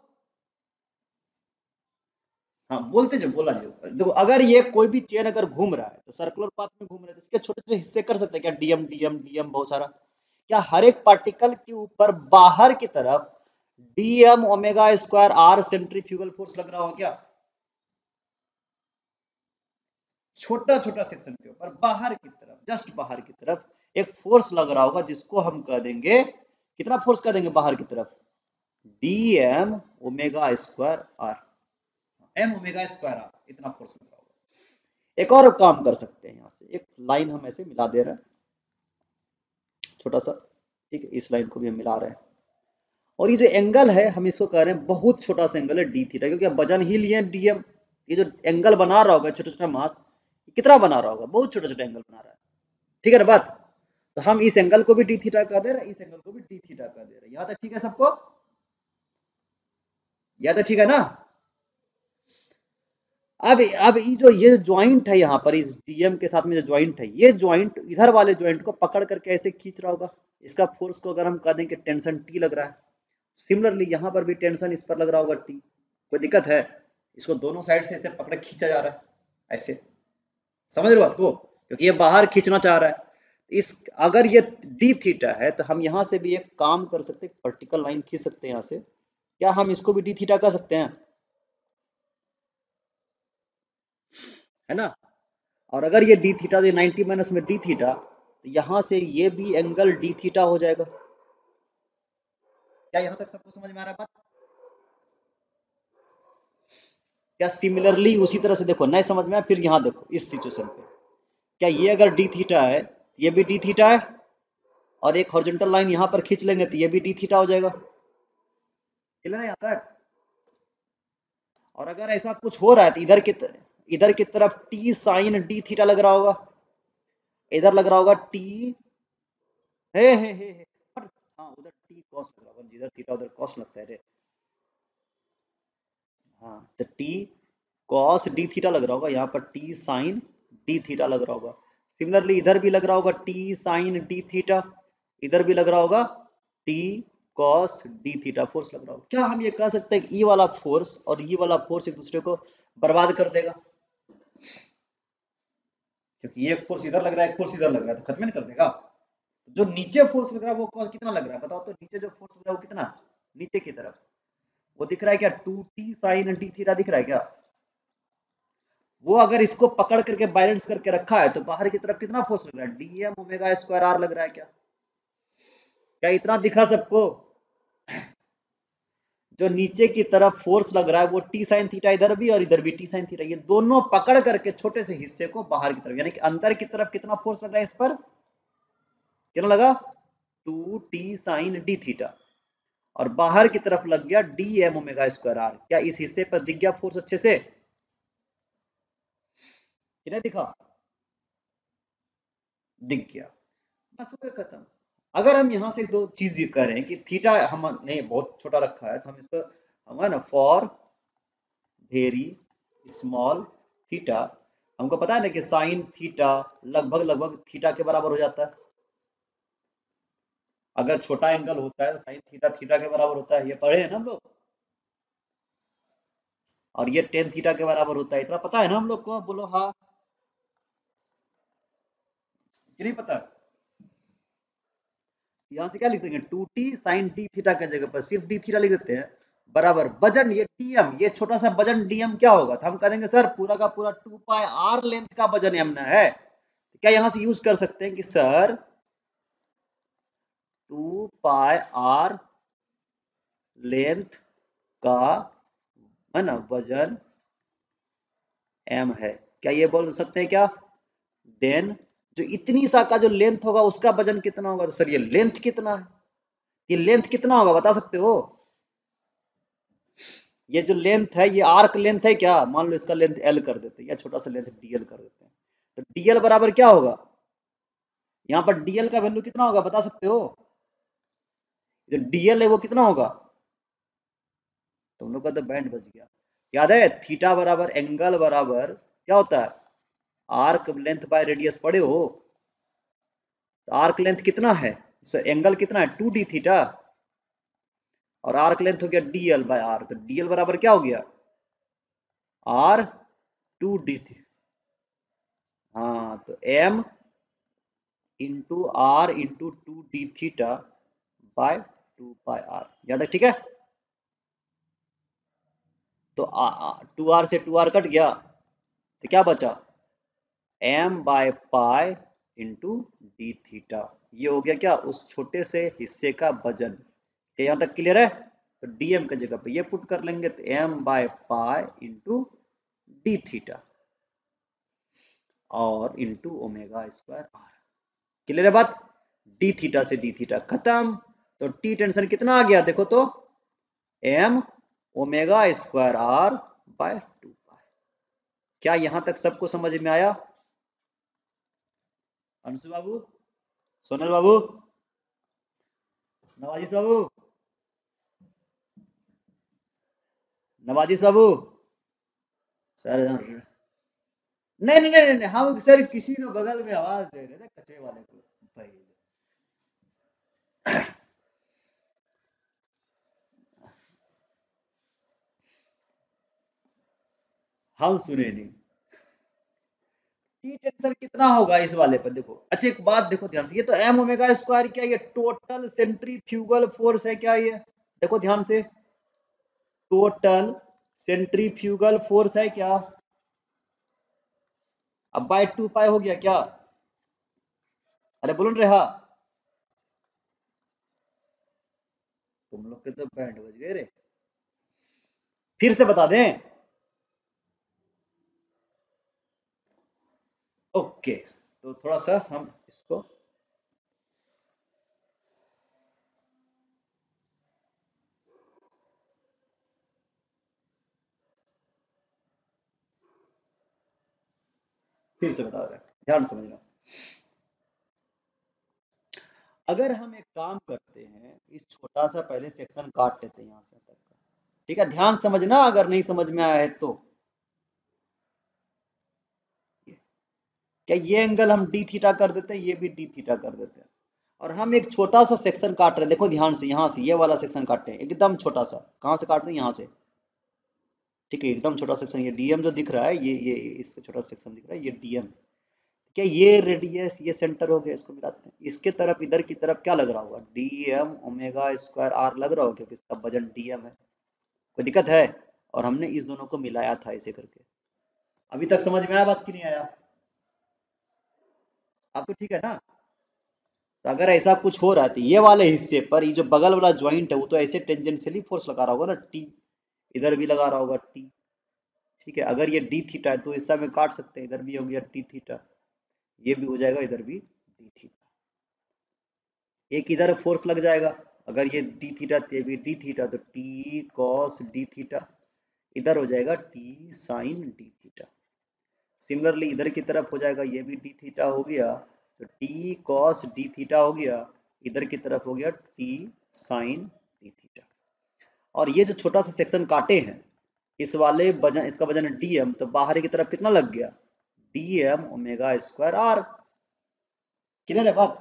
हाँ बोलते जो बोला जो। देखो अगर ये कोई भी चेन अगर घूम रहा है तो सर्कुलर पाथ में घूम रहा है तो इसके छोटे छोटे हिस्से कर सकते हैं क्या? डीएम डीएम डीएम बहुत सारा। क्या हर एक पार्टिकल के ऊपर बाहर की तरफ dm omega square r centrifugal force लग रहा हो क्या? छोटा छोटा सेक्शन के ऊपर बाहर की तरफ, जस्ट बाहर की तरफ एक फोर्स लग रहा होगा, जिसको हम कह देंगे, कितना फोर्स कह देंगे बाहर की तरफ? D m omega square r, m omega square r, इतना फोर्स लग रहा होगा। एक और काम कर सकते हैं, यहाँ से एक लाइन हम ऐसे मिला दे रहे हैं छोटा सा, ठीक है, इस लाइन को भी हम मिला रहे हैं। और ये जो एंगल है हम इसको कह रहे हैं, बहुत छोटा सा एंगल है डी थीटा, क्योंकि वजन ही लिए डीएम। ये जो एंगल बना रहा होगा छोटा छोटा मास, कितना बना रहा होगा? बहुत छोटा छोटा एंगल बना रहा है, ठीक है ना बात? तो हम इस एंगल को भी डी थीटा कह दे रहे हैं, इस एंगल को भी डी थीटा कह दे रहे हैं। यहाँ तक ठीक है सबको? यहाँ तक ठीक है ना? अब ये ज्वाइंट है यहाँ पर, इस डीएम के साथ में जो ज्वाइंट है, ये ज्वाइंट इधर वाले ज्वाइंट को पकड़ करके ऐसे खींच रहा होगा। इसका फोर्स को अगर हम कह दें कि टेंशन टी लग रहा है, सिमिलरली यहाँ पर भी टेंशन इस पर लग रहा होगा टी। कोई दिक्कत है? इसको दोनों साइड से ऐसे पकड़े खींचा जा रहा है ऐसे, समझ रहे हो बात को? क्योंकि ये बाहर खींचना चाह रहा है। इस अगर ये डी थीटा है तो हम यहाँ से भी एक काम कर सकते हैं, वर्टिकल लाइन खींच सकते हैं यहाँ से। क्या हम इसको भी डी थीटा कह सकते हैं? है ना? और अगर ये डी थीटा, जो 90 माइनस में डी थीटा, तो यहाँ से ये भी एंगल डी थीटा हो जाएगा। क्या यहाँ तक सबको समझ में आ रहा है बात? क्या सिमिलरली उसी तरह से देखो, नहीं समझ में आया फिर यहाँ देखो इस सिचुएशन पे, क्या ये अगर डी थीटा है, ये भी डी थीटा है, और एक हॉरिजॉन्टल लाइन यहाँ पर खींच लेंगे तो ये भी डी थीटा हो जाएगा। चले ना यहाँ तक? और अगर ऐसा कुछ हो रहा है तो इधर की तरफ टी साइन डी थीटा लग रहा होगा, इधर लग रहा होगा टी, हे हाँ उधर टी कॉस लग रहा होगा, जिधर थीटा उधर कॉस लगता है रे। हाँ तो टी कॉस डी थीटा लग रहा होगा, यहाँ पर टी साइन डी थीटा लग रहा होगा। सिमिलरली इधर भी लग रहा होगा टी साइन डी थीटा, इधर भी लग रहा होगा t cos d theta, force लग रहा होगा। क्या हम ये कह सकते हैं कि ई वाला फोर्स और ई वाला फोर्स एक दूसरे को बर्बाद कर देगा? क्योंकि एक फोर्स इधर लग रहा है, एक फोर्स इधर लग रहा है, तो खत्म नहीं कर देगा? जो नीचे फोर्स लग रहा है वो कितना लग रहा है बताओ तो? नीचे जो फोर्स लग रहा है वो कितना, नीचे की तरफ वो दिख रहा है क्या? 2t साइन डी थीटा दिख रहा है क्या? वो अगर इसको पकड़ करके बैलेंस करके रखा है तो बाहर की तरफ कितना फोर्स लग रहा है? डीएम ओमेगा स्क्वायर आर लग रहा है क्या? क्या इतना दिखा सबको? जो नीचे की तरफ फोर्स लग रहा है वो टी साइन थीटा इधर भी और इधर भी टी साइन थीटा, ये दोनों पकड़ करके छोटे से हिस्से को बाहर की तरफ, यानी कि अंदर की तरफ कितना फोर्स लग रहा है इस पर? कितना लगा? 2t साइन डी थीटा, और बाहर की तरफ लग गया d m omega square r. क्या इस हिस्से पर दिख गया फोर्स अच्छे से? कितना दिखा? दिख गया, बस हो गया खत्म। अगर हम यहाँ से दो चीज ये कह रहे हैं कि थीटा हम नहीं बहुत छोटा रखा है, तो हम इसको हम है ना फॉर वेरी स्मॉल थीटा। हमको पता है ना कि साइन थीटा लगभग लगभग थीटा के बराबर हो जाता है। अगर छोटा एंगल होता है तो साइन थीटा थीटा के बराबर होता है, ये पढ़े हैं ना हम लोग। और ये टेन थीटा के बराबर होता है, इतना पता है ना हम लोग को, बोलो हाँ कि नहीं पता। यहाँ से क्या लिख देंगे, 2t साइन डी थीटा के जगह पर सिर्फ डी थीटा लिख देते हैं, बराबर वजन ये डीएम, ये छोटा सा वजन डीएम क्या होगा, तो हम कह देंगे सर पूरा का पूरा 2 पाई आर लेंथ का वजन एम ना है। तो क्या यहाँ से यूज कर सकते हैं कि सर 2 पाई आर लेंथ का है ना वजन एम है, क्या ये बोल सकते हैं क्या। देन जो इतनी सा का जो लेंथ होगा उसका वजन कितना होगा, तो सर ये लेंथ कितना है, ये लेंथ कितना होगा बता सकते हो। ये जो लेंथ है ये आर्क लेंथ है क्या, मान लो इसका लेंथ एल कर देते हैं या छोटा सा लेंथ डीएल कर देते हैं, तो डीएल बराबर क्या होगा, यहाँ पर डीएल का वैल्यू कितना होगा बता सकते हो, जो डीएल है वो कितना होगा। तुम लोग का तो बैंड बज गया, याद है थीटा बराबर एंगल बराबर क्या होता है, आर्क लेंथ बाय रेडियस पढ़े हो। तो आर्क लेंथ कितना है, एंगल कितना है 2d थीटा, और आर्क लेंथ हो गया डीएल बाय आर, तो डीएल बराबर क्या हो गया आर 2d थी। हाँ तो m into r into 2d theta by 2 pi r, याद है ठीक है। तो 2r से 2r कट गया, तो क्या बचा m by pi into d theta, ये हो गया क्या उस छोटे से हिस्से का वजन। क्या यहाँ तक क्लियर है, तो dm की जगह पे ये पुट कर लेंगे, तो m by pi into d theta और into omega square r. Clear है बात, डी थीटा से डी थीटा खत्म, तो टी टेंशन कितना आ गया देखो तो m omega square r by 2 pi. क्या यहां तक सबको समझ में आया, अंशु बाबू, सोनल बाबू, नवाजिश बाबू, नवाजिश बाबू सर, नहीं नहीं नहीं नहीं, हम सर किसी को बगल में आवाज दे रहे थे कचरे वाले को भाई, हम सुने नहीं। टी टेंशन कितना होगा इस वाले पर देखो, अच्छा एक बात देखो ध्यान से, ये तो एम ओमेगा स्क्वायर क्या, ये टोटल सेंट्रीफ्यूगल फोर्स है क्या, ये देखो ध्यान से, टोटल सेंट्रीफ्यूगल फोर्स है क्या। अब बाय 2 पाई हो गया क्या, अरे बोलो रे हाँ, तुम लोग के तो बैंड बज गए रे, फिर से बता दें। ओके, तो थोड़ा सा हम इसको फिर से बता रहे हैं, ध्यान समझना। अगर हम एक काम करते हैं, इस छोटा सा पहले सेक्शन काट लेते हैं यहाँ से तक का, ठीक है, ध्यान समझना, अगर नहीं समझ में आया है तो। क्या ये एंगल हम डी थीटा कर देते हैं, ये भी डी थीटा कर देते हैं, और हम एक छोटा सा सेक्शन काट रहे हैं, देखो ध्यान से, यहाँ से ये वाला सेक्शन काटते हैं एकदम छोटा सा, कहाँ से काटते हैं यहाँ से, ठीक है, एकदम छोटा सेक्शन, ये डीएम जो दिख रहा है, ये इससे छोटा सेक्शन दिख रहा है, ये डीएम है। क्या ये रेडियस ये सेंटर हो गया, इसको मिलाते हैं, इसके तरफ इधर की तरफ क्या लग रहा होगा, d m omega square r लग रहा होगा, क्योंकि इसका वजन डीएम है, कोई दिक्कत है। और हमने इस दोनों को मिलाया था ऐसे करके। अभी तक समझ में आया बात कि नहीं आया, आपको ठीक है ना। तो अगर ऐसा कुछ हो रहा है तो ये वाले हिस्से पर ये जो बगल वाला ज्वाइंट है वो तो ऐसे टेंजेंशियली फोर्स लगा रहा होगा ना, टी इधर भी लगा रहा होगा टी, ठीक है, अगर ये डी थीटा है तो हिस्सा में काट सकते हैं, इधर भी हो गया टी थीटा, ये भी हो जाएगा इधर भी डी थीटा, एक इधर फोर्स लग जाएगा, अगर ये डी थीटा ये भी डी थीटा तो टी कॉस डी थीटा, इधर हो जाएगा t sine d theta. Similarly इधर की तरफ हो जाएगा, ये भी डी थीटा हो गया, तो टी कॉस डी थीटा हो गया, इधर की तरफ हो गया टी साइन डी थीटा। और ये जो छोटा सा सेक्शन काटे हैं, इस वाले वजन, इसका वजन है dm, तो बाहरी की तरफ कितना लग गया, dm omega square r। Clear है बात।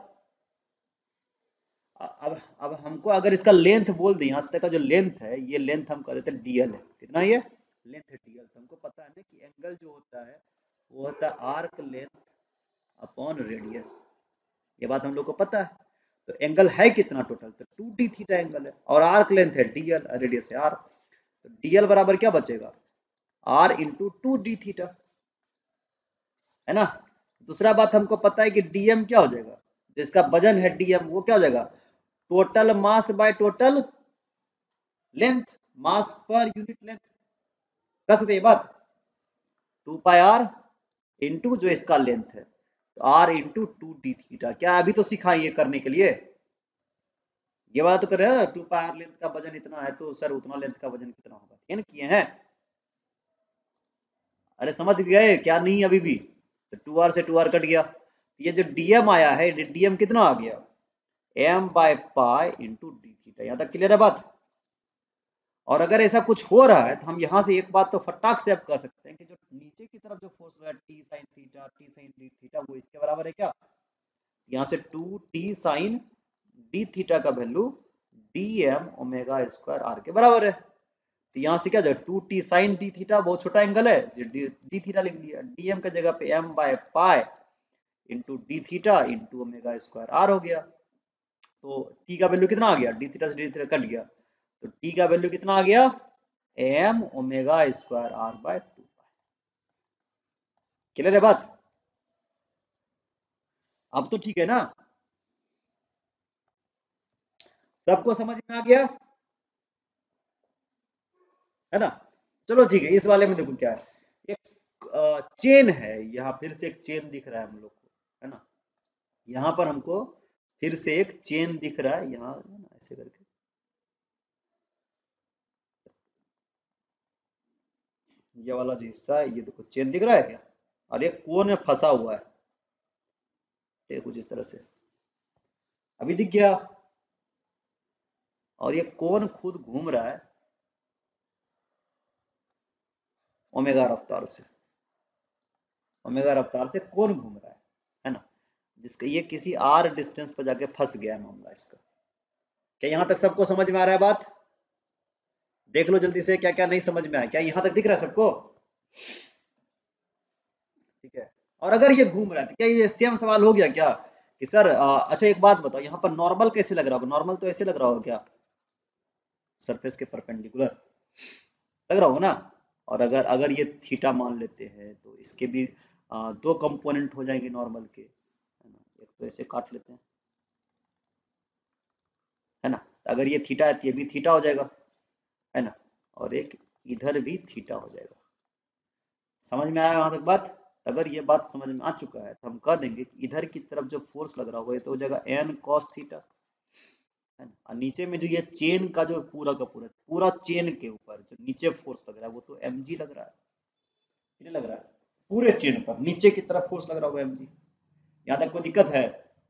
अब हमको अगर इसका लेंथ बोल दें, यहाँ से तक का जो लेंथ है, ये लेंथ हम कह देते हैं dl है। कितना ये लेंथ है dl। तो हमको पता है ना कि एंगल जो होता है वो होता है आर्क लेंथ अपॉन रेडियस। ये बात हम लोग को पता है। तो एंगल है कितना टोटल, तो 2d थीटा एंगल है, और आर्क लेंथ है dl, रेडियस है r। तो dl बराबर क्या बचेगा, r इंटू 2d थीटा, है ना। दूसरा बात हमको पता है कि dm क्या हो जाएगा, जिसका वजन है dm वो क्या हो जाएगा, total mass by total length, mass पर यूनिट लेंथ। कर सकते ये बात, 2 पाई r इंटू जो इसका लेंथ है, तो r इंटू 2d थीटा। क्या अभी तो सिखा ये करने के लिए, ये वाला तो कर रहे हैं ना, 2 पाई r लेंथ का वजन इतना है तो सर उतना लेंथ का वजन कितना होगा, ये किए हैं। अरे समझ गए क्या नहीं अभी भी, तो 2r से 2r कट गया, ये जो dm आया है, dm कितना आ गया, m by pi into d theta. यहाँ तक क्लियर है बात। और अगर ऐसा कुछ हो रहा है तो हम यहाँ से एक बात तो फटाक से अब कह सकते हैं कि जो नीचे की तरफ जो फोर्स है t sine theta, t sine d theta, वो इसके बराबर है क्या, यहाँ से 2t साइन डी थीटा का value dm omega square r के बराबर है। तो यहाँ से क्या जाए, 2t साइन डी थीटा बहुत छोटा एंगल है, डी थीटा लिख दिया, dm का जगह पे m by pi into d theta into omega square r हो गया। तो t का वैल्यू कितना आ गया, डी थीटा से डी थीटा कट गया, तो t का वैल्यू कितना आ गया, m omega square r by 2। Clear है बात, अब तो ठीक है ना, सबको समझ में आ गया, है ना। चलो ठीक है, इस वाले में देखो क्या है, एक चेन है, यहाँ फिर से एक चेन दिख रहा है हम लोग को, है ना। यहाँ पर हमको फिर से एक चेन दिख रहा है, यहाँ ऐसे करके, ये वाला जो हिस्सा है, ये देखो चेन दिख रहा है क्या, और ये कोन में फंसा हुआ है, ये कुछ इस तरह से अभी दिख गया, और ये कोन खुद घूम रहा है ओमेगा रफ्तार से, ओमेगा रफ्तार से कोन घूम रहा है ना, जिसका ये किसी आर डिस्टेंस पर जाके फंस गया है मामला इसका। क्या यहाँ तक सबको समझ में आ रहा है बात, देख लो जल्दी से क्या क्या नहीं समझ में आया, क्या यहाँ तक दिख रहा है सबको, ठीक है। और अगर ये घूम रहा है तो क्या ये सेम सवाल हो गया क्या कि सर अच्छा एक बात बताओ, यहाँ पर नॉर्मल कैसे लग रहा होगा, नॉर्मल तो ऐसे लग रहा होगा क्या, सरफेस के परपेंडिकुलर लग रहा होगा ना। और अगर अगर ये थीटा मान लेते हैं तो इसके भी दो कंपोनेंट हो जाएंगे नॉर्मल के, है ना। एक तो ऐसे काट लेते हैं, है ना, अगर ये थीटा है तो ये भी थीटा हो जाएगा, है ना, और एक इधर भी थीटा हो जाएगा। समझ में आया वहां तक बात। अगर ये बात समझ में आ चुका है तो हम कह देंगे कि इधर की तरफ जो फोर्स लग रहा होगा ये तो हो जाएगा एन कॉस थीटा, है ना। और नीचे में जो ये चेन का जो पूरा का पूरा पूरा चेन के ऊपर जो नीचे फोर्स लग रहा है वो तो एम जी लग रहा है, कितने लग रहा है, पूरे चेन पर नीचे की तरफ फोर्स लग रहा होगा एम जी। यहाँ तक कोई दिक्कत है,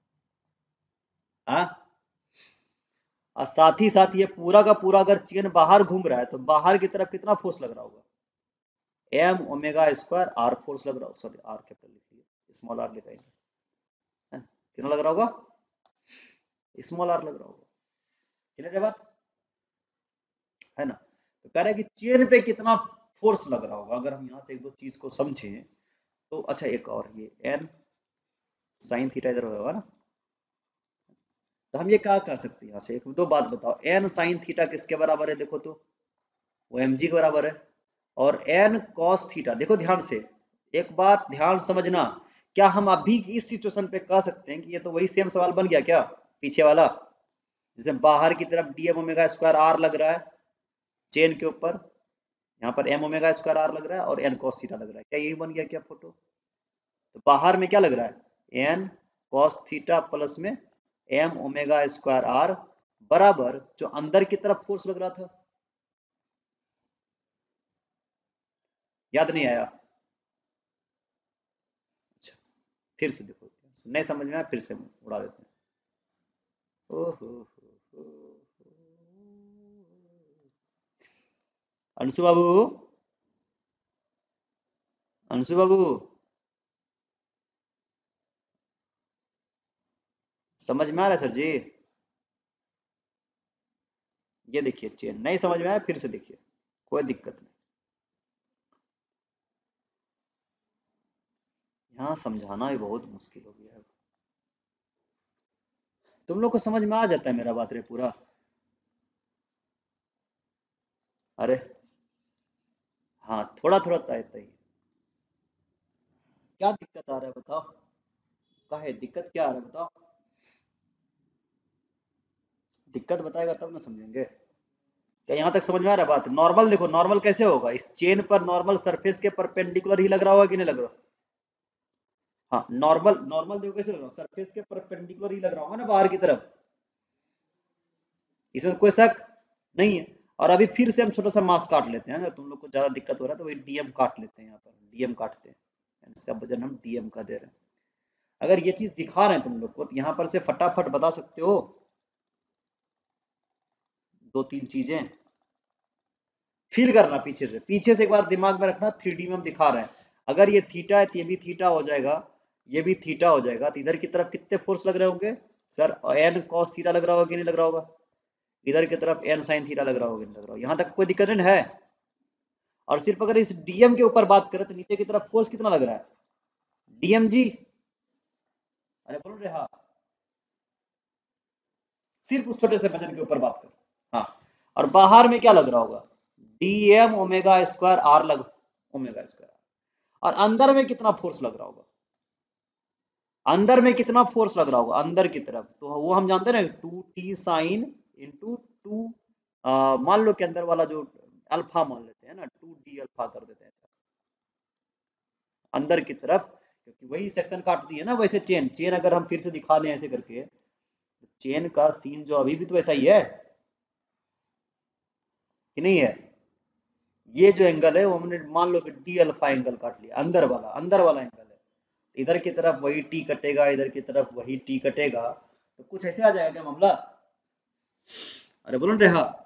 हाँ। और साथ ही साथ ये पूरा का पूरा अगर चेन बाहर घूम रहा है तो बाहर की तरफ कितना फोर्स लग रहा होगा, m omega square r force लग रहा होगा, सॉरी आर कैपिटल लिख लिया, स्मॉल आर लिखाएंगे, है ना? कितना लग रहा होगा, स्मॉल आर लग रहा होगा। क्लियर है बात, है ना। तो कह रहा है कि चेन पे कितना फोर्स लग रहा होगा, अगर हम यहाँ से एक दो चीज को समझें तो अच्छा एक और ये एन साइन थीटा इधर होगा ना, तो हम ये क्या कह सकते हैं यहाँ से, एक दो बात बताओ, एन साइन थीटा किसके बराबर है, देखो तो वो एम जी के बराबर है, और एन कॉस थीटा, देखो ध्यान से, एक बात ध्यान समझना, क्या हम अभी इस सिचुएशन पे कह सकते हैं कि ये तो वही सेम सवाल बन गया क्या पीछे वाला, जैसे बाहर की तरफ d m omega square r लग रहा है चेन के ऊपर, यहाँ पर एम ओमेगा स्क्वायर आर लग रहा है और एन कॉस थीटा लग रहा है, क्या यही बन गया क्या फोटो। तो बाहर में क्या लग रहा है, एन कॉस थीटा प्लस में एम ओमेगा स्क्वायर आर बराबर जो अंदर की तरफ फोर्स लग रहा था, याद नहीं आया, अच्छा फिर से देखो, नहीं समझ में आया फिर से उड़ा देते हैं। ओहो अंशु बाबू, अंशु बाबू समझ में आ रहा है सर जी? ये देखिए चेन नहीं समझ में आया, फिर से देखिए, कोई दिक्कत नहीं। यहाँ समझाना भी बहुत मुश्किल हो गया है। तुम लोग को समझ में आ जाता है मेरा बात रे पूरा? अरे हाँ, थोड़ा थोड़ा तय तय। क्या दिक्कत आ रहा है बताओ? क्या है दिक्कत, क्या आ रहा है बताओ? दिक्कत बताएगा तब ना समझेंगे। क्या यहाँ तक समझ में आ रहा है बात? नॉर्मल देखो, नॉर्मल कैसे होगा, इस चेन पर नॉर्मल सरफेस के परपेंडिकुलर ही लग रहा होगा कि नहीं लग रहा? हाँ, नॉर्मल नॉर्मल देखो कैसे लग रहा है, सरफेस के परपेंडिकुलर ही लग रहा होगा ना बाहर की तरफ। इसमें कोई शक नहीं है। और अभी फिर से हम छोटा सा मास काट लेते हैं, अगर तुम लोग को ज्यादा दिक्कत हो रहा है तो वही डीएम काट लेते हैं, यहाँ पर डीएम काटते हैं, इसका वजन हम डीएम का दे रहे हैं। अगर ये चीज दिखा रहे हैं तुम लोग को तो यहाँ पर से फटाफट बता सकते हो दो तीन चीजें। फील करना पीछे से, पीछे से एक बार दिमाग में रखना, 3D में हम दिखा रहे हैं। अगर ये थीटा है तो ये भी थीटा हो जाएगा, ये भी थीटा हो जाएगा, तो इधर की तरफ कितने फोर्स लग रहे होंगे सर? एन कॉस थीटा लग रहा होगा कि नहीं लग रहा होगा? इधर की तरफ एन साइन थीटा लग रहा होगा कि नहीं लग रहा होगा? यहाँ तक कोई दिक्कत नहीं है? और सिर्फ अगर इस डीएम के ऊपर बात करें तो नीचे की तरफ फोर्स कितना लग रहा है? डीएम जी, अरे बोल रहे हाँ, सिर्फ उस छोटे से वजन के ऊपर बात कर। हाँ, और बाहर में क्या लग रहा होगा? डीएम ओमेगा स्क्वायर आर लग, ओमेगा स्क्वायर। और अंदर में कितना फोर्स लग रहा होगा? अंदर में कितना फोर्स लग रहा होगा अंदर की तरफ? तो वो हम जानते हैं ना, 2t साइन इंटू टू, मान लो कि अंदर वाला जो अल्फा मान लेते हैं ना, 2d अल्फा कर देते हैं अंदर की तरफ, क्योंकि वही सेक्शन काट दी है ना। वैसे चेन चेन अगर हम फिर से दिखा दें ऐसे करके, तो चेन का सीन जो अभी भी तो ऐसा ही है कि नहीं है? ये जो एंगल है वो हमने मान लो कि डी अल्फा एंगल काट लिया, अंदर वाला एंगल है। इधर की तरफ वही टी कटेगा, इधर की तरफ वही टी कटेगा, तो कुछ ऐसे आ जाएगा क्या मामला? अरे बोलो रे हाँ।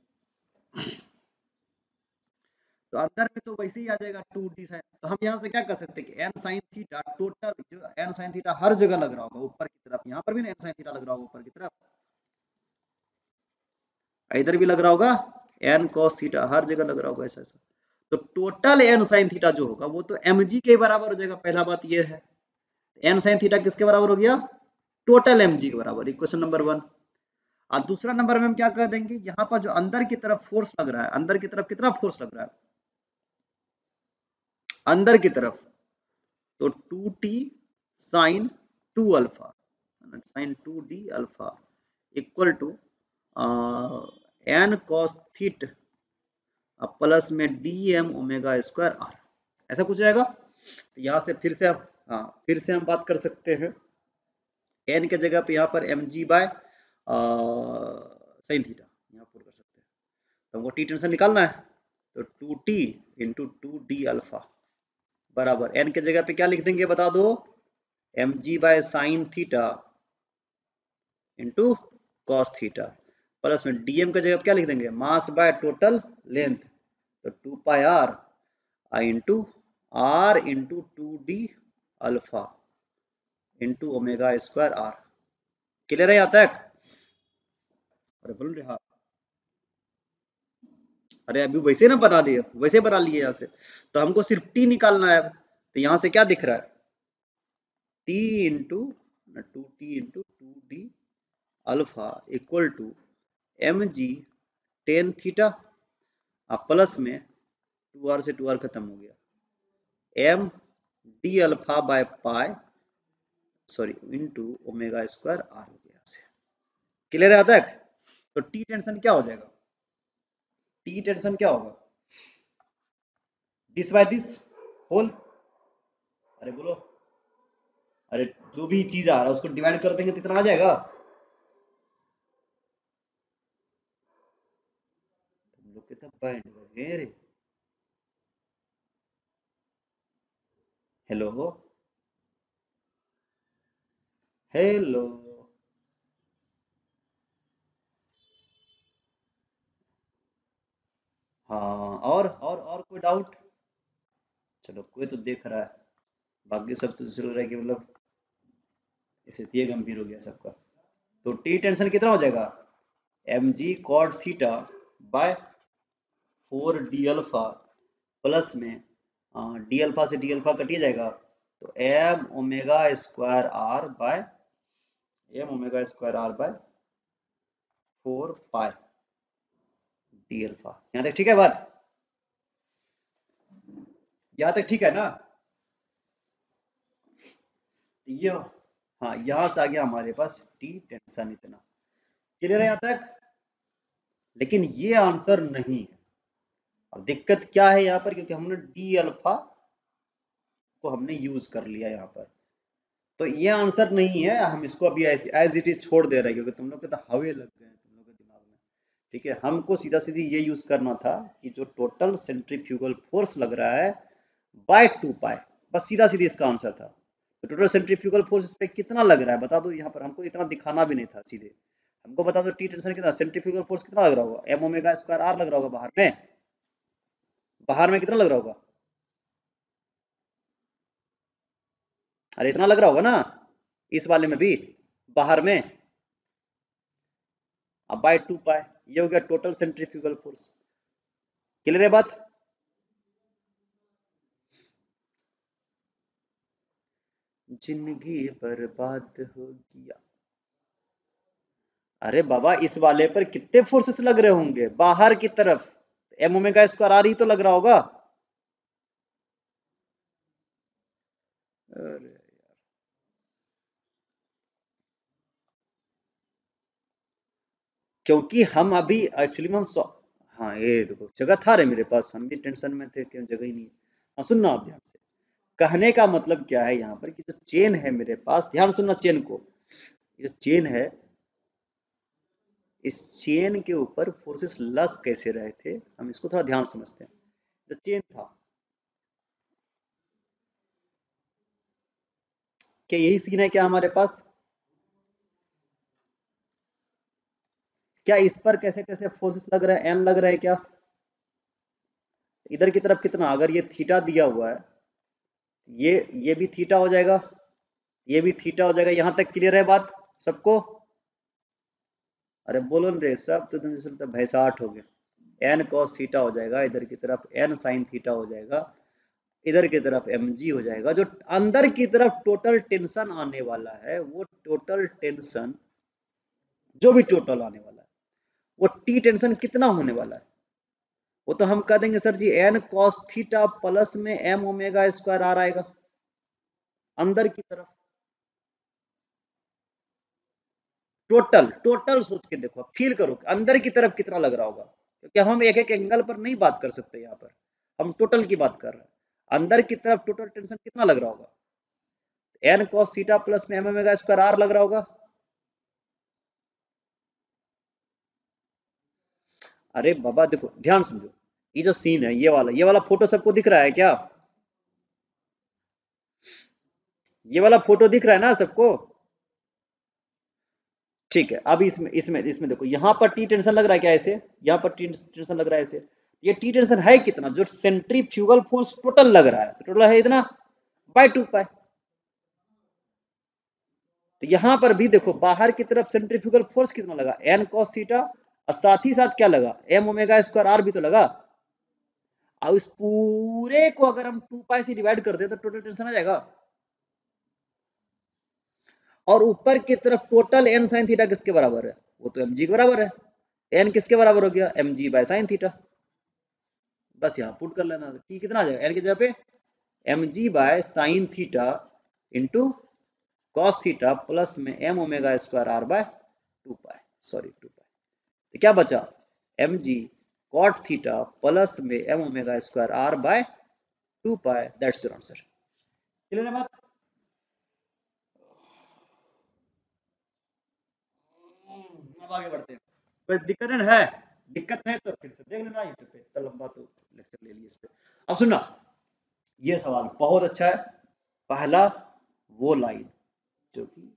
तो अंदर में तो वैसे ही आ जाएगा 2d साइन। तो हम यहाँ से क्या कर सकते हैं कि एन साइन थीटा टोटल, जो एन साइन थीटा हर जगह लग रहा होगा ऊपर की तरफ, यहाँ पर भी ना एन साइन थीटा लग रहा होगा ऊपर की तरफ, इधर भी लग रहा होगा एन कॉस थीटा, हर जगह लग रहा होगा ऐसा ऐसा। तो टोटल एन साइन थीटा जो होगा वो तो एम जी के बराबर हो जाएगा। पहला बात ये है, एन साइन थीटा किसके बराबर हो गया? टोटल एम जी के बराबर, इक्वेशन नंबर 1। और दूसरा नंबर में हम क्या कर देंगे, यहाँ पर जो अंदर की तरफ फोर्स लग रहा है, अंदर की तरफ कितना फोर्स लग रहा है अंदर की तरफ? तो 2t sine 2 alpha, sine 2d alpha equal to n cos theta plus में d m omega square r, ऐसा कुछ आएगा। तो यहाँ से फिर से हम, हाँ फिर से हम बात कर सकते हैं, एन के जगह पे यहाँ पर m g by sine theta यहाँ पुट कर सकते हैं। तो हमको टी टेंशन निकालना है, तो 2t इंटू 2d अल्फा बराबर एन के जगह पे क्या लिख देंगे बता दो? M g by sine theta into cos theta plus में डीएम की जगह क्या लिख देंगे? मास बाय टोटल लेंथ, तो 2 pi r i into r into 2d alpha into omega square r. Clear है यहाँ तक? अरे बोल रहे हाँ। अरे अभी वैसे ना बना लिए, वैसे बना लिए यहाँ से। तो हमको सिर्फ टी निकालना है। तो यहाँ से क्या दिख रहा है? T into 2t into 2d alpha equal to m g tan theta plus में 2r से 2r खत्म हो गया, m d alpha by pi sorry into omega square r हो गया से। क्लियर है तक? तो टी टेंशन क्या हो जाएगा? टी टेंशन क्या होगा? This by this whole. अरे बोलो, अरे जो भी चीज आ रहा है उसको डिवाइड कर देंगे तो इतना आ जाएगा। तुम लोग के तो बैंड बज गए रे। Hello, hello. हाँ, और कोई डाउट? चलो कोई तो देख रहा है, बाकी सब तो जैसे लग रहा है कि मतलब ऐसे ये गंभीर हो गया सबका। तो टी टेंशन कितना हो जाएगा, m g cot theta by 4 d alpha plus में डी अल्फा से डी अल्फा कटिए जाएगा, तो m omega square r by 4 pi d alpha. यहाँ तक ठीक है बात, यहाँ तक ठीक है ना। ये हाँ, यहाँ से आ गया हमारे पास टी टेंशन इतना, क्लियर है यहाँ तक। लेकिन ये आंसर नहीं है। अब दिक्कत क्या है यहाँ पर, क्योंकि हमने डी अल्फा को हमने यूज कर लिया यहाँ पर, तो ये आंसर नहीं है। हम इसको अभी एज इट इज छोड़ दे रहे हैं, क्योंकि तुम लोग के तो हवे लग गए हैं तुम लोग के दिमाग में। ठीक है, हमको सीधा सीधी ये यूज करना था कि जो टोटल सेंट्रीफ्यूगल फोर्स लग रहा है बाय 2 पाई, बस सीधा सीधी इसका आंसर था। तो टोटल सेंट्रीफ्यूगल फोर्स इस पे कितना लग रहा है बता दो। यहाँ पर हमको इतना दिखाना भी नहीं था, सीधे हमको बता दो टी टेंशन कितना, सेंट्रीफ्यूगल फोर्स कितना लग रहा होगा, एम ओमेगा स्क्वायर आर लग रहा होगा बाहर में। बाहर में कितना लग रहा होगा, अरे इतना लग रहा होगा ना, इस वाले में भी बाहर में। अब बाय 2 पाई, ये हो गया टोटल सेंट्रीफ्यूगल फोर्स। क्लियर है बात। जिंदगी बर्बाद हो गया। अरे बाबा, इस वाले पर कितने फोर्सेस लग रहे होंगे बाहर की तरफ, एम ओमेगा स्क्वायर आर ही तो लग रहा होगा। अरे क्योंकि हम अभी एक्चुअली में हाँ ये देखो जगह था रे मेरे पास, हम भी टेंशन में थे कि जगह ही नहीं है। हाँ सुनना आप ध्यान से, कहने का मतलब क्या है यहाँ पर कि जो चेन है मेरे पास, ध्यान सुनना चेन को, ये जो चेन है, इस चेन के ऊपर फोर्सेस लग कैसे रहे थे, हम इसको थोड़ा ध्यान समझते हैं। जो चेन था, क्या यही सीन है क्या हमारे पास, क्या इस पर कैसे कैसे फोर्सेस लग रहे हैं, एन लग रहा है क्या, इधर की तरफ कितना, अगर ये थीटा दिया हुआ है, ये भी थीटा हो जाएगा, ये भी थीटा हो जाएगा। यहां तक क्लियर है बात सबको। अरे बोलो न रे, सब तो तुम जैसे मतलब भैंसाठ हो गए। एन कॉस थीटा हो जाएगा, इधर की तरफ एन साइन थीटा हो जाएगा, इधर की तरफ एम जी हो जाएगा। जो अंदर की तरफ टोटल टेंशन आने वाला है, वो टोटल टेंशन, जो भी टोटल आने वाला है, वो टी टेंशन कितना होने वाला है, वो तो हम कह देंगे sir ji n cos theta plus में एम ओमेगा स्क्वायर आर आएगा अंदर की तरफ। टोटल टोटल सोच के देखो, फील करो अंदर की तरफ कितना लग रहा होगा, क्योंकि हम एक एक एंगल पर नहीं बात कर सकते, यहाँ पर हम टोटल की बात कर रहे हैं। अंदर की तरफ टोटल टेंशन कितना लग रहा होगा, एन कॉस थीटा प्लस में एम ओमेगा स्क्वायर आर लग रहा होगा। अरे बाबा देखो ध्यान समझो, ये जो सीन है, ये वाला फोटो सबको दिख रहा है क्या, ये वाला फोटो दिख रहा है ना सबको। ठीक है, अभी इसमें इसमें इसमें देखो, यहाँ पर टी टेंशन लग रहा है क्या ऐसे, यहाँ पर टी टेंशन लग रहा है ऐसे, ये टी टेंशन है कितना, जो सेंट्रीफ्यूगल फोर्स टोटल लग रहा है, तो टोटल है इतना बाय 2 पाई। तो यहाँ पर भी देखो बाहर की तरफ सेंट्रीफ्यूगल फोर्स कितना लगा, एन कॉस थीटा, और साथ ही साथ क्या लगा, एम ओमेगा स्क्वायर आर भी तो लगा। और इस पूरे को अगर हम 2 पाई से डिवाइड कर दे तो टोटल टेंशन आ जाएगा। और ऊपर की तरफ टोटल एन साइन थीटा किसके बराबर है, वो तो एम जी के बराबर है। एन किसके बराबर हो गया, m g by sine theta. बस यहाँ पुट कर लेना, टी कितना आ जाएगा एन की जगह पे, m g by sine theta into cos theta plus में m omega square r by 2 pi, sorry 2 pi. तो क्या बचा, m g cot theta plus में m omega square r by 2 pi, that's your answer. Clear है बात। अब आगे बढ़ते हैं, कोई दिक्कत है, दिक्कत है तो फिर से देख लेना यूट्यूब पे, इतना लंबा तो लेक्चर ले लिया इस पे। अब सुनना, ये सवाल बहुत अच्छा है। पहला वो लाइन जो कि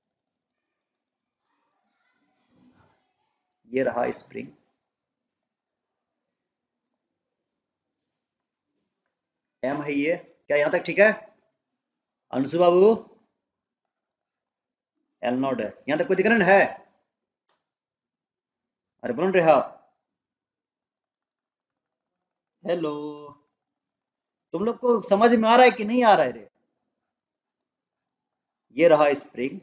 ये रहा स्प्रिंग, एम है ये, क्या यहाँ तक ठीक है? अंशु बाबू एल नॉट है, यहाँ तक कोई दिक्कत है? अरे बोल रहा, हेलो, तुम लोग को समझ में आ रहा है कि नहीं आ रहा है रे? ये रहा स्प्रिंग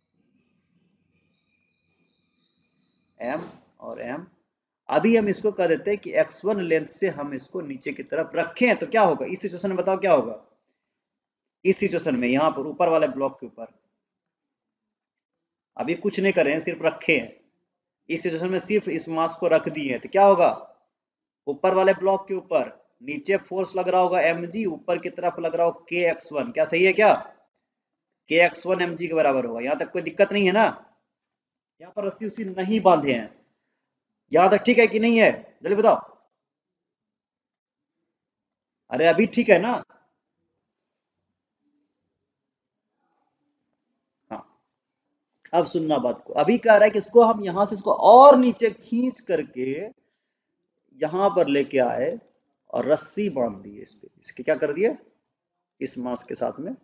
एम और एम। अभी हम इसको कह देते हैं कि x1 लेंथ से हम इसको नीचे की तरफ रखें तो क्या होगा इस सिचुएशन में, बताओ क्या होगा इस सिचुएशन में? यहाँ पर ऊपर वाले ब्लॉक के ऊपर अभी कुछ नहीं कर रहे हैं, सिर्फ रखे हैं। इस सिचुएशन में सिर्फ इस मास को रख दिए हैं तो क्या होगा? ऊपर वाले ब्लॉक के ऊपर नीचे फोर्स लग रहा होगा mg, ऊपर की तरफ लग रहा होगा kx1। क्या सही है क्या? kx1 mg के बराबर होगा। यहाँ तक कोई दिक्कत नहीं है ना? यहाँ पर रस्सी उसी नहीं बांधे हैं, यहाँ तक ठीक है कि नहीं है? जल्दी बताओ। अरे अभी ठीक है ना? हाँ, अब सुनना बात को। अभी कह रहा है कि इसको हम यहां से इसको और नीचे खींच करके यहां पर लेके आए और रस्सी बांध दी इस पे। इसके क्या कर दिए? इस मास के साथ में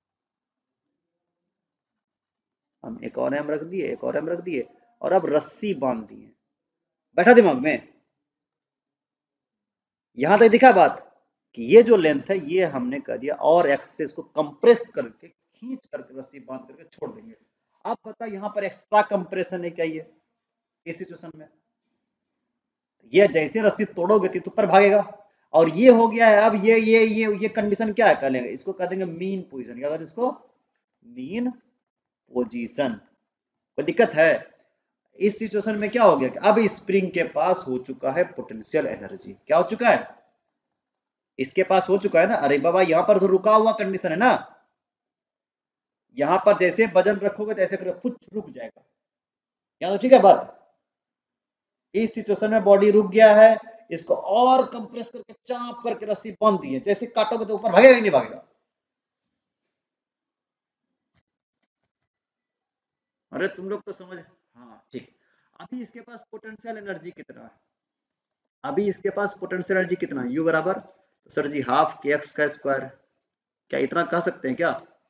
हम एक और एम रख दिए, एक और एम रख दिए, और अब रस्सी बांध दिए। बैठा दिमाग में? यहां तक दिखा बात कि ये जो लेंथ है ये हमने कह दिया और एक्स से इसको कंप्रेस करके खींच करके रस्सी बांध करके छोड़ देंगे। अब बता यहाँ पर एक्स्ट्रा कंप्रेशन है क्या ये इस सिचुएशन में? ये जैसे रस्सी तोड़ोगे तो ऊपर भागेगा, और ये हो गया है। अब ये कंडीशन क्या है कह लेंगे इसको, कह देंगे मीन पोजीशन। क्या कहते हैं इसको? Mean position. कोई दिक्कत है? इस सिचुएशन में क्या हो गया कि अब स्प्रिंग के पास हो चुका है पोटेंशियल एनर्जी। क्या हो चुका है? इसके पास हो चुका है ना। अरे बाबा यहाँ पर तो रुका हुआ कंडीशन है ना, यहाँ पर जैसे वजन रखोगे तो ऐसे कुछ रुक जाएगा। यहाँ तो ठीक है बात। इस सिचुएशन में बॉडी रुक गया है, इसको और कंप्रेस करके चाप करके रस्सी बांध दी है। जैसे काटोगे तो ऊपर भागेगा कि नहीं भागेगा? अरे तुम लोग तो समझ, हाँ ठीक। अभी इसके पास पोटेंशियल एनर्जी कितना है? अभी इसके पास पोटेंशियल एनर्जी कितना है? यू बराबर, तो sir ji half k x का स्क्वायर। क्या इतना कह सकते हैं क्या?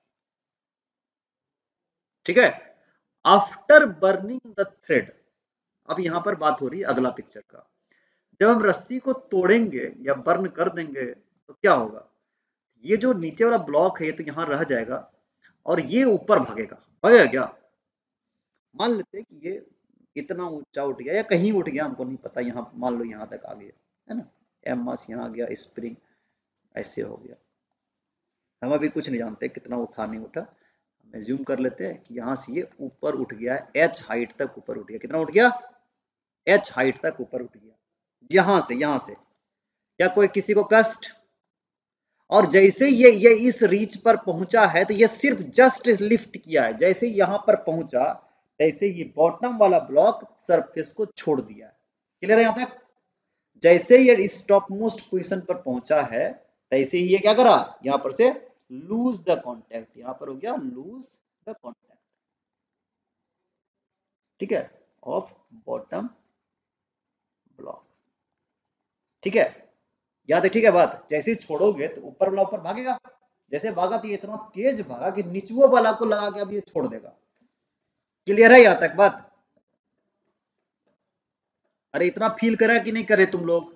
ठीक है। आफ्टर बर्निंग द थ्रेड, अब यहां पर बात हो रही है अगला पिक्चर का। जब हम रस्सी को तोड़ेंगे या बर्न कर देंगे तो क्या होगा? ये जो नीचे वाला ब्लॉक है ये तो यहाँ रह जाएगा और ये ऊपर भागेगा। भागेगा क्या? मान लेते हैं कि ये इतना ऊंचा उठ गया या कहीं उठ गया, हमको नहीं पता। यहाँ मान लो यहाँ तक आ गया है ना, एम मास यहाँ आ गया, स्प्रिंग ऐसे हो गया। हम अभी कुछ नहीं जानते कितना उठा नहीं उठा, हम एज्यूम कर लेते हैं कि यहाँ से ये ऊपर उठ गया है, एच हाइट तक ऊपर उठ गया। कितना उठ गया? एच हाइट तक ऊपर उठ गया। यहाँ से क्या कोई किसी को कष्ट? और जैसे ये इस रीच पर पहुंचा है तो ये सिर्फ जस्ट लिफ्ट किया है। जैसे यहाँ पर पहुंचा तैसे ये बॉटम वाला ब्लॉक सरफेस को छोड़ दिया है। क्लियर है यहाँ तक? जैसे ये स्टॉप मोस्ट पोजीशन पर पहुंचा है तैसे ही ये क्या करा, यहाँ पर से लूज द कॉन्टैक्ट। यहाँ पर हो गया लूज द कॉन्टैक्ट, ठीक है, ऑफ बॉटम ब्लॉक। ठीक है, याद है? ठीक है बात। जैसे ही छोड़ोगे तो ऊपर वाला ऊपर भागेगा। जैसे भागा तो ये इतना तेज भागा कि निचुआ वाला को लगा के अब ये छोड़ देगा। क्लियर है यहाँ तक बात? अरे इतना फील करा कि नहीं करे तुम लोग?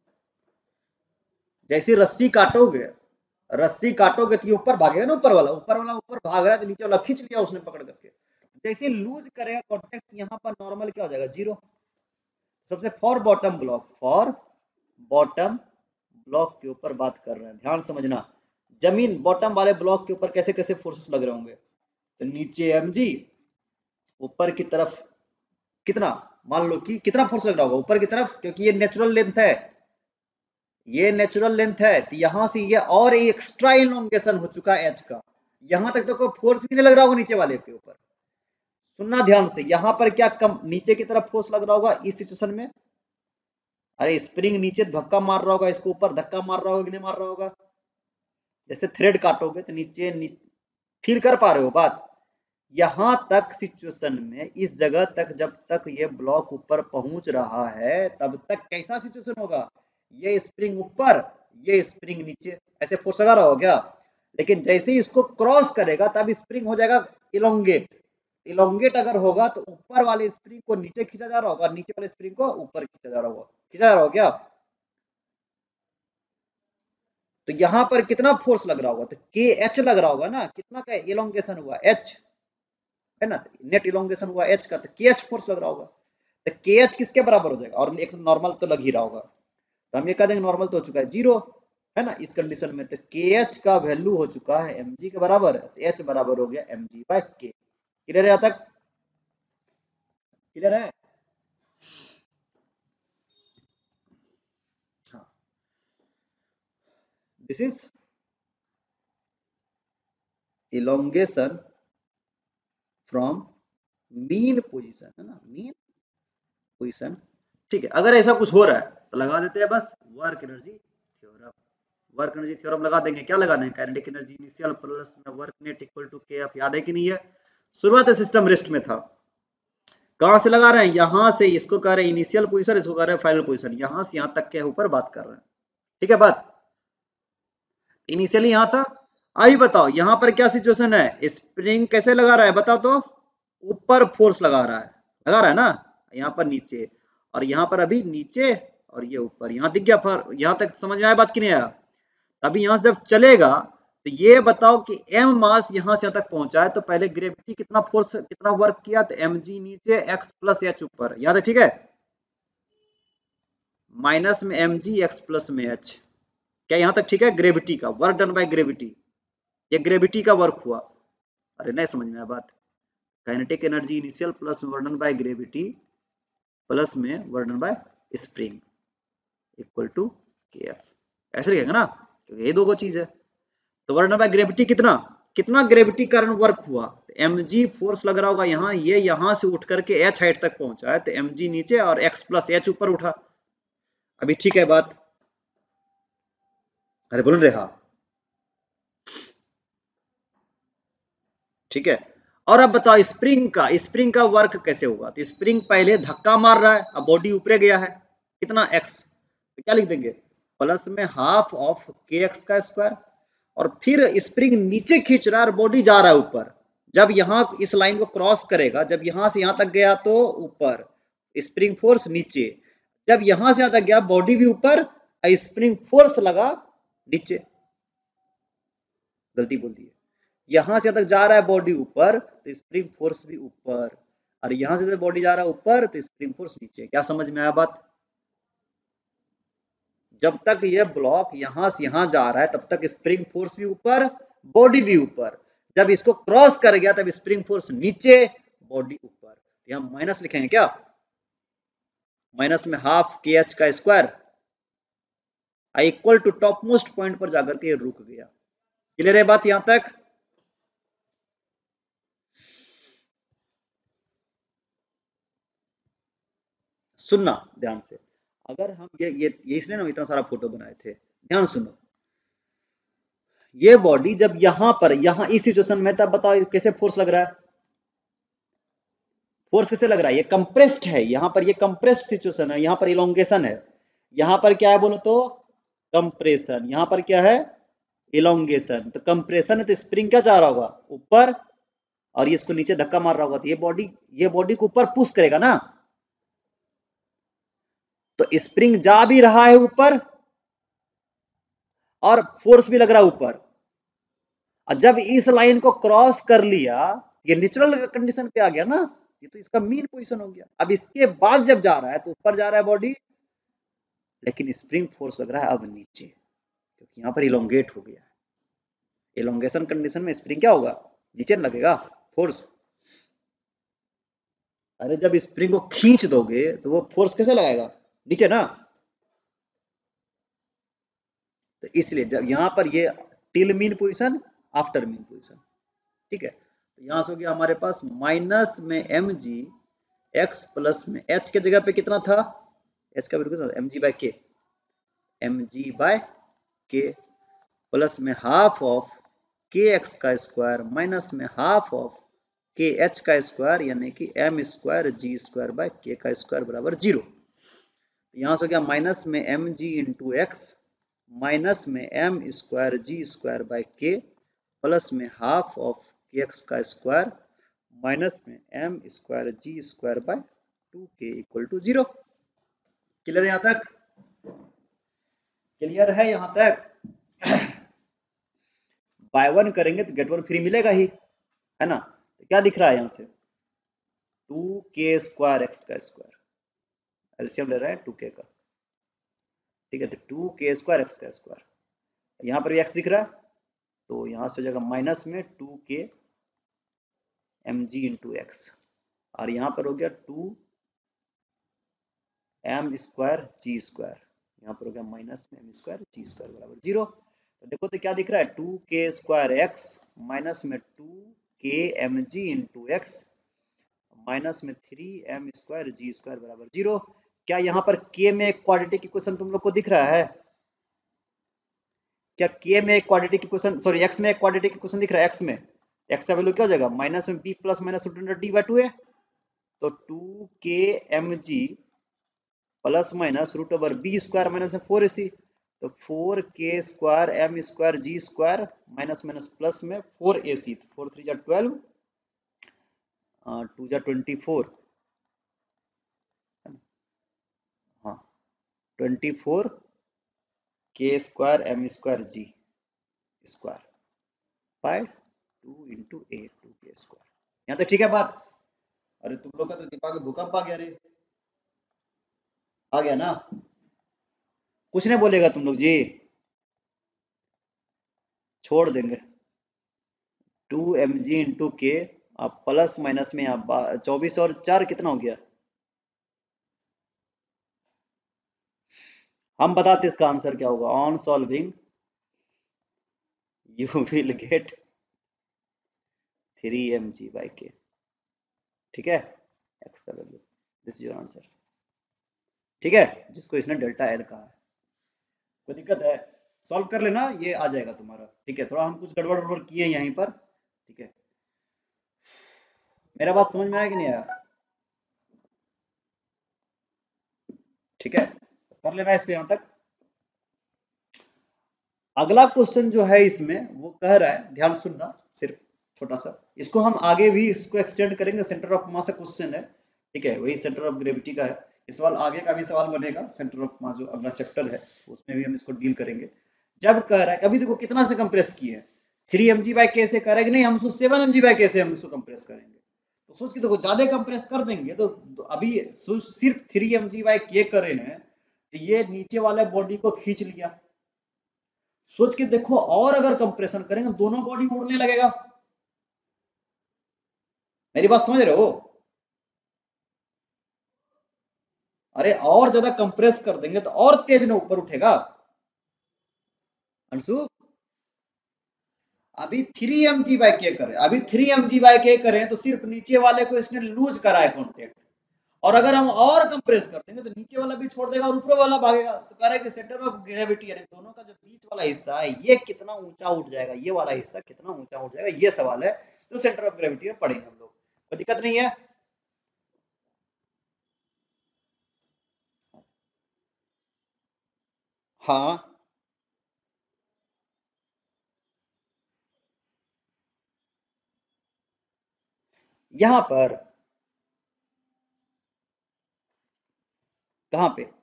जैसे रस्सी काटोगे, रस्सी काटोगे तो ये ऊपर भागेगा ना, ऊपर वाला ऊपर भाग रहा है तो नीचे वाला खींच लिया उसने पकड़ करके। जैसे लूज करेगा कॉन्टेक्ट यहाँ पर नॉर्मल क्या हो जाएगा? जीरो। सबसे for bottom block, for bottom block के ऊपर बात कर रहे हैं, ध्यान समझना। जमीन बॉटम वाले ब्लॉक के ऊपर कैसे कैसे फोर्सेस लग रहे होंगे? तो नीचे mg, ऊपर की तरफ कितना, मान लो कि कितना फोर्स लग रहा होगा ऊपर की तरफ, क्योंकि ये नेचुरल लेंथ है, ये नेचुरल लेंथ है तो यहां से ये और एक्स्ट्रा इलोंगेशन हो चुका है एच का। यहां तक तो कोई फोर्स भी नहीं लग रहा होगा नीचे वाले के ऊपर। सुनना ध्यान से, यहां पर क्या कम नीचे की तरफ फोर्स लग रहा होगा इस सिचुएशन में? अरे स्प्रिंग नीचे धक्का मार रहा होगा, इसको ऊपर धक्का मार रहा होगा कि नहीं मार रहा होगा? जैसे थ्रेड काटोगे तो फील कर पा रहे हो बात? यहां तक सिचुएशन में इस जगह तक जब तक ये ब्लॉक ऊपर पहुंच रहा है तब तक कैसा सिचुएशन होगा? ये स्प्रिंग ऊपर ये स्प्रिंग नीचे ऐसे फोर्स लगा रहा हो क्या, लेकिन जैसे ही इसको क्रॉस करेगा तब स्प्रिंग हो जाएगा इलोंगेट। इलोंगेट अगर होगा तो ऊपर वाले स्प्रिंग को नीचे खींचा जा रहा होगा और नीचे वाले स्प्रिंग को ऊपर खींचा जा रहा होगा, खींचा जा रहा होगा क्या। तो यहां पर कितना फोर्स लग रहा होगा, तो के एच लग रहा होगा ना, कितना का इलोंगेशन हुआ एच है ना, नेट इलोंगेशन हुआ एच का, तो के एच फोर्स लग रहा होगा। तो के एच किसके बराबर हो जाएगा, और एक नॉर्मल तो लग ही रहा होगा, तो हम ये कह देंगे नॉर्मल तो हो चुका है 0 है ना इस कंडीशन में। तो के एच का वैल्यू हो चुका है एम जी के बराबर, तो एच बराबर हो गया m g by k. Clear है यहाँ तक, क्लियर है। हाँ, this is elongation from mean position है ना, मीन पोजीशन। ठीक है, अगर ऐसा कुछ हो रहा है तो लगा देते हैं बस work energy theorem. Work energy theorem लगा देंगे, क्या लगा देंगे, काइनेटिक एनर्जी इनिशियल प्लस में work net equal to k f, याद है कि नहीं है। शुरुआत सिस्टम रेस्ट में था, कहां से लगा रहे हैं, यहां से, इसको कह रहे हैं इनिशियल पोजीशन, इसको कह रहे हैं फाइनल पोजीशन, यहां से यहां तक के ऊपर बात कर रहे हैं। ठीक है बात, इनिशियली यहां था। अभी बताओ यहां पर क्या सिचुएशन है, स्प्रिंग कैसे लगा रहा है बताओ तो, ऊपर फोर्स लगा रहा है, लगा रहा है ना, यहाँ पर नीचे, और यहाँ पर अभी नीचे और ये ऊपर, यहाँ दिख गया फर, यहाँ तक समझ में आया बात कि नहीं आया। अभी यहाँ से जब चलेगा तो ये बताओ कि एम मास यहाँ से यहाँ तक पहुंचा है, तो पहले ग्रेविटी कितना फोर्स कितना वर्क किया, तो एम जी नीचे एक्स प्लस एच ऊपर, याद है ठीक है, माइनस में एम जी एक्स प्लस में एच, क्या यहाँ तक ठीक है, ग्रेविटी का वर्क डन बाय ग्रेविटी, ये ग्रेविटी का वर्क हुआ। अरे नहीं समझ में आया बात, kinetic energy initial plus work done by gravity plus में work done by spring equal to k f, ऐसे लिखेगा ना, क्योंकि ये दो चीज है। तो वर्क डन बाय ग्रेविटी कितना, कितना ग्रेविटी कारण वर्क हुआ, एम जी फोर्स लग रहा होगा यहाँ, ये यहाँ से उठ करके एच हाइट तक पहुंचा है, तो एम जी नीचे और एक्स प्लस एच ऊपर उठा। अभी ठीक है बात, अरे बोल रहे हाँ, ठीक है। और अब बताओ स्प्रिंग का वर्क कैसे होगा, तो स्प्रिंग पहले धक्का मार रहा है, अब बॉडी ऊपर गया है, कितना एक्स, तो क्या लिख देंगे, प्लस में हाफ ऑफ के एक्स का स्क्वायर, और फिर स्प्रिंग नीचे खींच रहा है और बॉडी जा रहा है ऊपर, जब यहां इस लाइन को क्रॉस करेगा, जब यहां से यहां तक गया तो ऊपर स्प्रिंग फोर्स नीचे, जब यहां से यहां तक गया बॉडी भी ऊपर, स्प्रिंग फोर्स लगा नीचे, गलती बोल दी है, यहां से तक जा रहा है बॉडी ऊपर तो स्प्रिंग फोर्स भी ऊपर, और यहां से बॉडी जा रहा है ऊपर तो स्प्रिंग फोर्स नीचे। क्या समझ में आया बात, जब तक ये ब्लॉक यहां से यहां जा रहा है तब तक स्प्रिंग फोर्स भी ऊपर, बॉडी भी ऊपर, जब इसको क्रॉस कर गया तब स्प्रिंग फोर्स नीचे, बॉडी ऊपर, यहां माइनस लिखेंगे क्या, माइनस में हाफ के एच का square equal to top most point पर जाकर के रुक गया। क्लियर है बात यहां तक, सुनना ध्यान से, अगर हम ये इसलिए ना इतना सारा फोटो बनाए थे, ध्यान सुनो, ये बॉडी जब यहां पर यहां इस सिचुएशन में, तब बताओ कैसे फोर्स लग रहा है, फोर्स कैसे लग रहा है, ये कंप्रेस्ड है, यहां पर ये कंप्रेस्ड सिचुएशन है, यहां पर इलोंगेशन है, यहां पर क्या है बोलो तो कंप्रेशन, यहां पर क्या है इलोंगेशन, तो कंप्रेशन है तो स्प्रिंग क्या चाह रहा होगा ऊपर, और ये इसको नीचे धक्का मार रहा होगा, तो ये बॉडी को ऊपर पुश करेगा ना, तो स्प्रिंग जा भी रहा है ऊपर और फोर्स भी लग रहा है ऊपर, और जब इस लाइन को क्रॉस कर लिया, ये नेचुरल कंडीशन पे आ गया ना, ये तो इसका मीन पोजीशन हो गया। अब इसके बाद जब जा रहा है तो ऊपर जा रहा है बॉडी, लेकिन स्प्रिंग फोर्स लग रहा है अब नीचे, क्योंकि यहाँ पर इलोंगेट हो गया है, इलोंगेशन कंडीशन में स्प्रिंग क्या होगा, नीचे लगेगा फोर्स, अरे जब स्प्रिंग को खींच दोगे तो वो फोर्स कैसे लगाएगा, नीचे ना, तो इसलिए जब यहाँ पर ये till mean position after mean position, ठीक है, तो यहां से हो गया हमारे पास माइनस में एम जी एक्स प्लस में एच के जगह पे कितना था, एच का वैल्यू कितना, m g by k, m g by k plus में हाफ ऑफ के एक्स का स्क्वायर माइनस में हाफ ऑफ के एच का स्क्वायर, यानी कि m square g square by k का स्क्वायर बराबर 0। यहां से हो गया माइनस में m g into x minus में m square g square by k plus में हाफ ऑफ के एक्स का स्क्वायर माइनस में m square g square by 2k equal to 0। Clear यहां तक? क्लियर है यहां तक? बाय वन करेंगे तो गेट वन फ्री मिलेगा ही, है ना? तो क्या दिख रहा है यहां से? 2k स्क्वायर एक्स का स्क्वायर, एलसीएम ले रहा है 2k का, ठीक है? तो 2k स्क्वायर एक्स का स्क्वायर, यहाँ पर भी x दिख रहा है तो यहाँ से हो जाएगा माइनस में 2k mg इंटू एक्स, और यहाँ पर हो गया 2m स्क्वायर जी स्क्वायर, यहाँ पर हो गया माइनस में m स्क्वायर जी स्क्वायर बराबर 0। तो देखो तो क्या दिख रहा है? 2k स्क्वायर एक्स माइनस में 2k mg into x minus में 3m स्क्वायर जी स्क्वायर बराबर 0। क्या यहाँ पर k में एक क्वाड्रेटिक इक्वेशन तुम लोग को दिख रहा है? क्या k में एक क्वाड्रेटिक इक्वेशन, सॉरी x में एक क्वाड्रेटिक इक्वेशन दिख रहा है? x में x का वैल्यू क्या हो जाएगा? माइनस में b plus minus root under d by 2 है, तो 2k mg plus minus root over b square minus में 4ac, तो 4k square m square g square minus minus plus में 4ac, तो 4 3 जा 12 2 जा 24, हाँ 24 k square m square g square by 2 into a 2k square. यहाँ तक ठीक है बात? अरे तुम लोग का तो दिमाग में भूकंप आ गया रे, आ गया ना? कुछ नहीं बोलेगा तुम लोग जी, छोड़ देंगे। 2mg इंटू के, आप प्लस माइनस में आप 24 और 4 कितना हो गया? हम बताते इसका आंसर क्या होगा। On solving you will get 3mg by k, ठीक है? एक्स का value, this is your answer, ठीक है? जिसको इसने डेल्टा एल कहा है। कोई दिक्कत है? सॉल्व कर लेना, ये आ जाएगा तुम्हारा, ठीक है? थोड़ा हम कुछ गड़बड़ गड़बड़ किए यहीं पर, ठीक है? मेरा बात समझ में आया कि नहीं आया? ठीक है, कर लेना इसको यहां तक। अगला क्वेश्चन जो है इसमें वो कह रहा है, ध्यान सुनना सिर्फ छोटा सा, इसको हम आगे भी इसको एक्सटेंड करेंगे, सेंटर ऑफ मास का क्वेश्चन है, ठीक है? वही सेंटर ऑफ ग्रेविटी का है। इस सवाल आगे का भी सवाल बनेगा, सेंटर ऑफ मास जो अगला चैप्टर है उसमें भी हम इसको डील करेंगे। जब कह रहा है, अभी देखो कितना से कंप्रेस किए हैं, 3mg बाय के से कह रहा है कि नहीं हम उसको 7mg बाय के से हम इसको कंप्रेस करेंगे। तो सोच के देखो, ज्यादा कंप्रेस कर देंगे तो अभी सिर्फ 3mg बाय के करे हैं, ये नीचे वाले बॉडी को खींच लिया। सोच के देखो, और अगर कंप्रेशन करेंगे दोनों बॉडी उड़ने लगेगा। मेरी बात समझ रहे हो? अरे और ज्यादा कंप्रेस कर देंगे तो और तेज ना ऊपर उठेगा अंशु। अभी 3mg बाय के करें, अभी 3mg बाय के करें तो सिर्फ नीचे वाले को इसने लूज करा है कॉन्टेक्ट, और अगर हम और कंप्रेस कर देंगे तो नीचे वाला भी छोड़ देगा और ऊपर वाला भागेगा। तो कह रहा है कि सेंटर ऑफ ग्रेविटी यानी दोनों का जो बीच वाला हिस्सा है ये कितना ऊंचा उठ जाएगा, ये वाला हिस्सा कितना ऊंचा उठ जाएगा, ये सवाल है जो सेंटर ऑफ ग्रेविटी में पढ़ेंगे हम लोग। कोई दिक्कत नहीं है? हाँ, यहां पर कहां पे,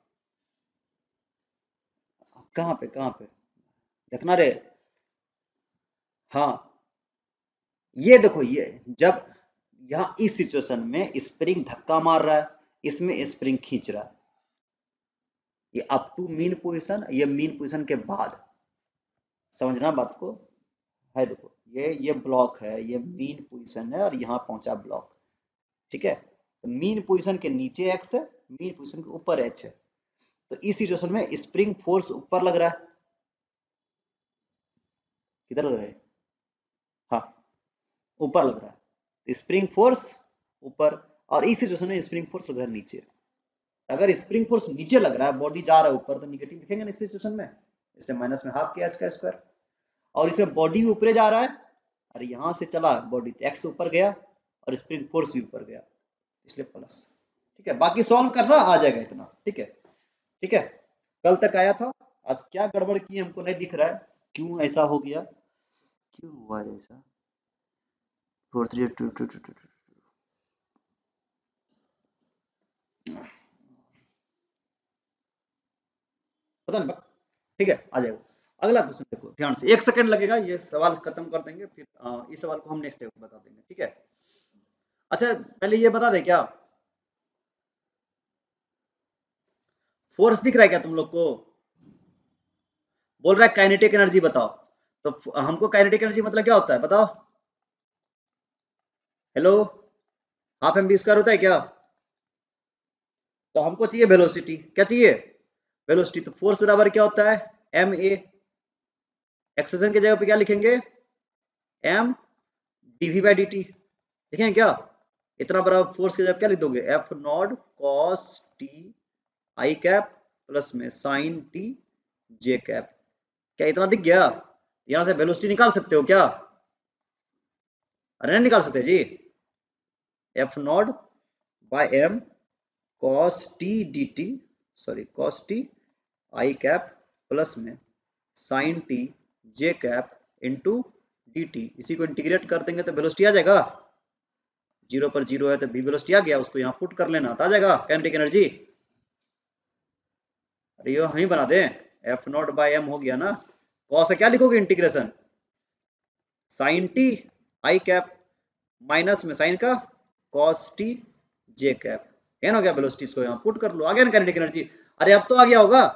कहां पे, कहां पे देखना रे? हाँ, ये देखो, ये जब यहाँ इस सिचुएशन में स्प्रिंग धक्का मार रहा है, इसमें स्प्रिंग खींच रहा है, ये अप टू मीन पोजीशन, ये मीन पोजीशन के बाद, समझना बात को, है देखो ये ब्लॉक है, ये मीन पोजीशन है और यहाँ पहुंचा ब्लॉक, ठीक है? तो मीन पोजीशन के नीचे एक्स है, मीन पोजीशन के ऊपर एच है, तो इस सिचुएशन में स्प्रिंग फोर्स ऊपर लग रहा है। किधर लग रहा है? हाँ, ऊपर लग रहा है, स्प्रिंग फोर्स ऊपर, और इस सिचुएशन में स्प्रिंग फोर्स लग रहा है नीचे। अगर स्प्रिंग फोर्स नीचे लग रहा है, बॉडी जा रहा है ऊपर, तो निगेटिव लिखेंगे ना इस सिचुएशन में, इसलिए माइनस में हाफ के एच का स्क्वायर, और इसमें बॉडी भी ऊपर जा रहा है, और यहाँ से चला बॉडी एक्स ऊपर गया और स्प्रिंग फोर्स भी ऊपर गया, इसलिए प्लस, ठीक है? बाकी सॉल्व करना आ जाएगा इतना, ठीक है? ठीक है, कल तक आया था, आज क्या गड़बड़ की हमको नहीं दिख रहा है, क्यों ऐसा हो गया, क्यों हुआ है ऐसा। 4 3 2 2 2 2 पता नहीं, ठीक है आ जाएगा। अगला क्वेश्चन देखो ध्यान से, 1 सेकंड लगेगा, ये सवाल खत्म कर देंगे, फिर इस सवाल को हम नेक्स्ट टाइम बता देंगे, ठीक है। अच्छा पहले ये बता दे क्या, फोर्स दिख रहा है क्या तुम लोग को, बोल रहा है काइनेटिक एनर्जी बताओ, तो हमको काइनेटिक एनर्जी मतलब क्या होता है बताओ, hello, half m b square होता है क्या, तो हमको चाहिए वेलोसिटी, क्या चाहिए, वेलोसिटी, तो फोर्स बराबर क्या होता है, एम ए, एक्सेलरेशन की जगह पे क्या लिखेंगे, m dv by d t, लिखेंगे क्या, इतना बड़ा फोर्स की जगह क्या लिख दोगे, f naught cos t i cap plus में साइन टी जे कैप, क्या इतना दिख गया, यहां से वेलोसिटी निकाल सकते हो क्या, अरे नहीं निकाल सकते जी, f naught by m cos t d t, sorry cos t i cap plus में sine t j cap into d t, इसी को इंटीग्रेट कर देंगे तो वेलोसिटी आ जाएगा, जीरो पर जीरो है तो बी वेलोसिटी आ गया, उसको यहाँ पुट कर लेना तो आ जाएगा काइनेटिक एनर्जी, अरे ये हम ही बना दें, एफ नॉट बाय एम हो गया ना, कॉस क्या लिखोगे integration, sine t i cap minus में साइन का कॉस टी जे कैप, है ना, क्या वेलोसिटी को यहाँ पुट कर लो, आ गया ना काइनेटिक एनर्जी, अरे अब तो आ गया होगा,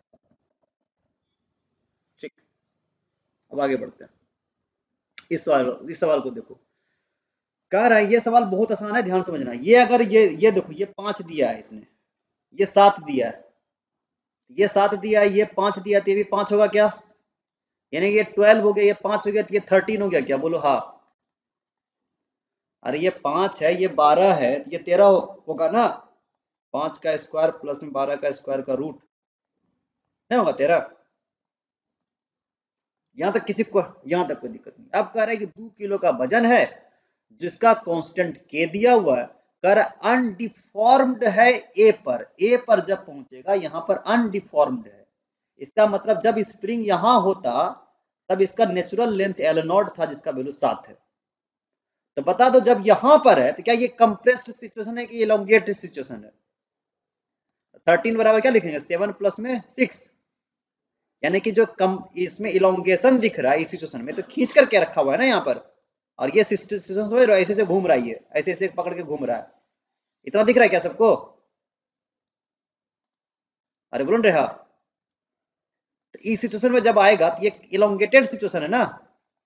ठीक। अब आगे बढ़ते हैं, इस सवाल को देखो, कह रहा है ये सवाल बहुत आसान है, ध्यान समझना, ये अगर ये देखो, ये 5 दिया है इसने, ये 7 दिया है, ये 7 दिया है, ये 5 दिया है, तो ये भी 5 होगा क्या, यानी ये 12 हो गया, ये 5 हो गया, तो ये 13 हो गया क्या, बोलो हाँ, अरे ये 5 है, ये 12 है, ये 13 होगा ना, 5 का स्क्वायर प्लस में 12 का स्क्वायर का रूट, नहीं होगा 13, यहां तक किसी को, यहां तक कोई दिक्कत नहीं। अब कह रहे हैं कि 2 किलो का वजन है जिसका कांस्टेंट के दिया हुआ है, कर अनडिफॉर्म्ड है ए पर जब पहुंचेगा, यहां पर अनडिफॉर्म्ड है, इसका मतलब जब स्प्रिंग यहां होता तब इसका नेचुरल लेंथ एल नॉट था जिसका वैल्यू 7 है, तो बता दो जब यहां पर है तो क्या ये कंप्रेस्ड सिचुएशन है कि इलोंगेटेड सिचुएशन है, 13 बराबर क्या लिखेंगे 7 प्लस में 6, यानी कि जो कम इसमें इलोंगेशन दिख रहा है इस सिचुएशन में, तो खींच करके रखा हुआ है ना यहाँ पर, और ये सिचुएशन समझ रहे हो, ऐसे से घूम रहा है, ये ऐसे ऐसे पकड़ के घूम रहा है, इतना दिख रहा है क्या सबको, अरे बोलो रहा, तो इस सिचुएशन में जब आएगा तो ये इलोंगेटेड सिचुएशन है ना,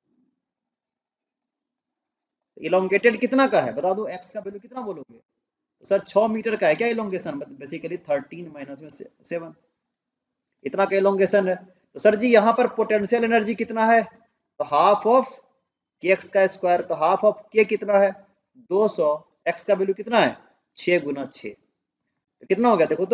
इलोंगेटेड कितना का है बता दो, एक्स का वैल्यू कितना बोलोगे, तो सर 6 मीटर का है क्या इलोंगेशन, बेसिकली 13 माइनस में 7, इतना का इलोंगेशन है, तो सर जी यहाँ पर पोटेंशियल एनर्जी कितना है, तो हाफ ऑफ के एक्स का स्क्वायर, तो हाफ ऑफ के कितना है 200, एक्स का वैल्यू कितना है 6 गुना 6, तो कितना हो गया देखो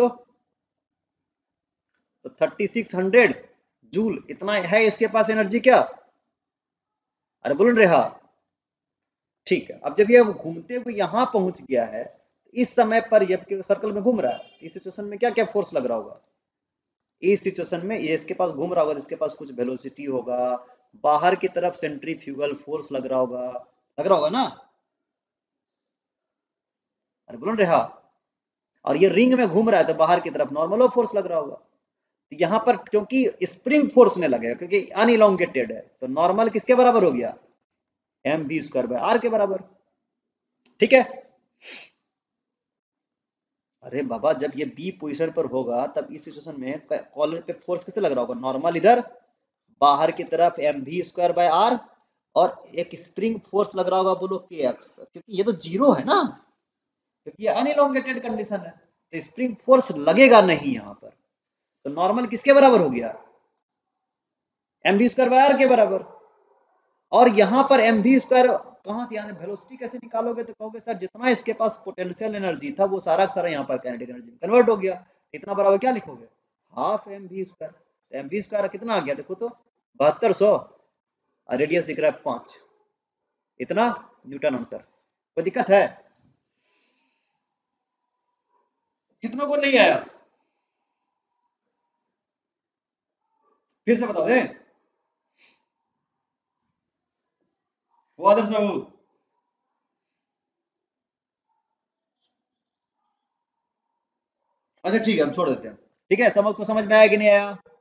तो 3600 जूल, इतना है इसके पास एनर्जी क्या, अरे बोल रहे हाँ, ठीक है। अब जब ये घूमते हुए यहाँ पहुंच गया है, तो इस समय पर ये सर्कल में घूम रहा है, इस सिचुएशन में क्या क्या फोर्स लग रहा होगा, इस सिचुएशन में ये इसके पास घूम रहा होगा, इसके पास कुछ वेलोसिटी होगा, बाहर की तरफ सेंट्रीफ्यूगल फोर्स लग रहा होगा ना, अरे बोल रहे हाँ, और ये रिंग में घूम रहा है तो बाहर की तरफ नॉर्मल फोर्स लग रहा होगा, तो यहाँ पर क्योंकि स्प्रिंग फोर्स ने लगेगा क्योंकि अनइलोंगेटेड है, तो नॉर्मल किसके बराबर हो गया, m b square by r के बराबर, ठीक है। अरे बाबा जब ये बी पोजीशन पर होगा तब इस सिचुएशन में कॉलर पे फोर्स कैसे लग रहा होगा, नॉर्मल इधर बाहर की तरफ m b square by r, और एक स्प्रिंग फोर्स लग रहा होगा बोलो के एक्स, क्योंकि ये तो जीरो है ना, क्योंकि ये अनइलोंगेटेड कंडीशन है, तो स्प्रिंग फोर्स लगेगा नहीं यहाँ पर, तो नॉर्मल किसके बराबर हो गया, m b square by r के बराबर, और यहाँ पर एम वी स्क्वायर कहाँ से, यानी वेलोसिटी कैसे निकालोगे, तो कहोगे सर जितना इसके पास पोटेंशियल एनर्जी था वो सारा का सारा यहाँ पर काइनेटिक एनर्जी में कन्वर्ट हो गया, इतना बराबर क्या लिखोगे, half m v square, m v square कितना आ गया देखो तो 7200, और रेडियस दिख रहा है 5, इतना न्यूटन आंसर, कोई दिक्कत है, कितनों को नहीं आया, फिर से बता दे वो आदर्श बाबू। अच्छा ठीक है, हम छोड़ देते हैं। ठीक है, समझ को समझ में आया कि नहीं आया?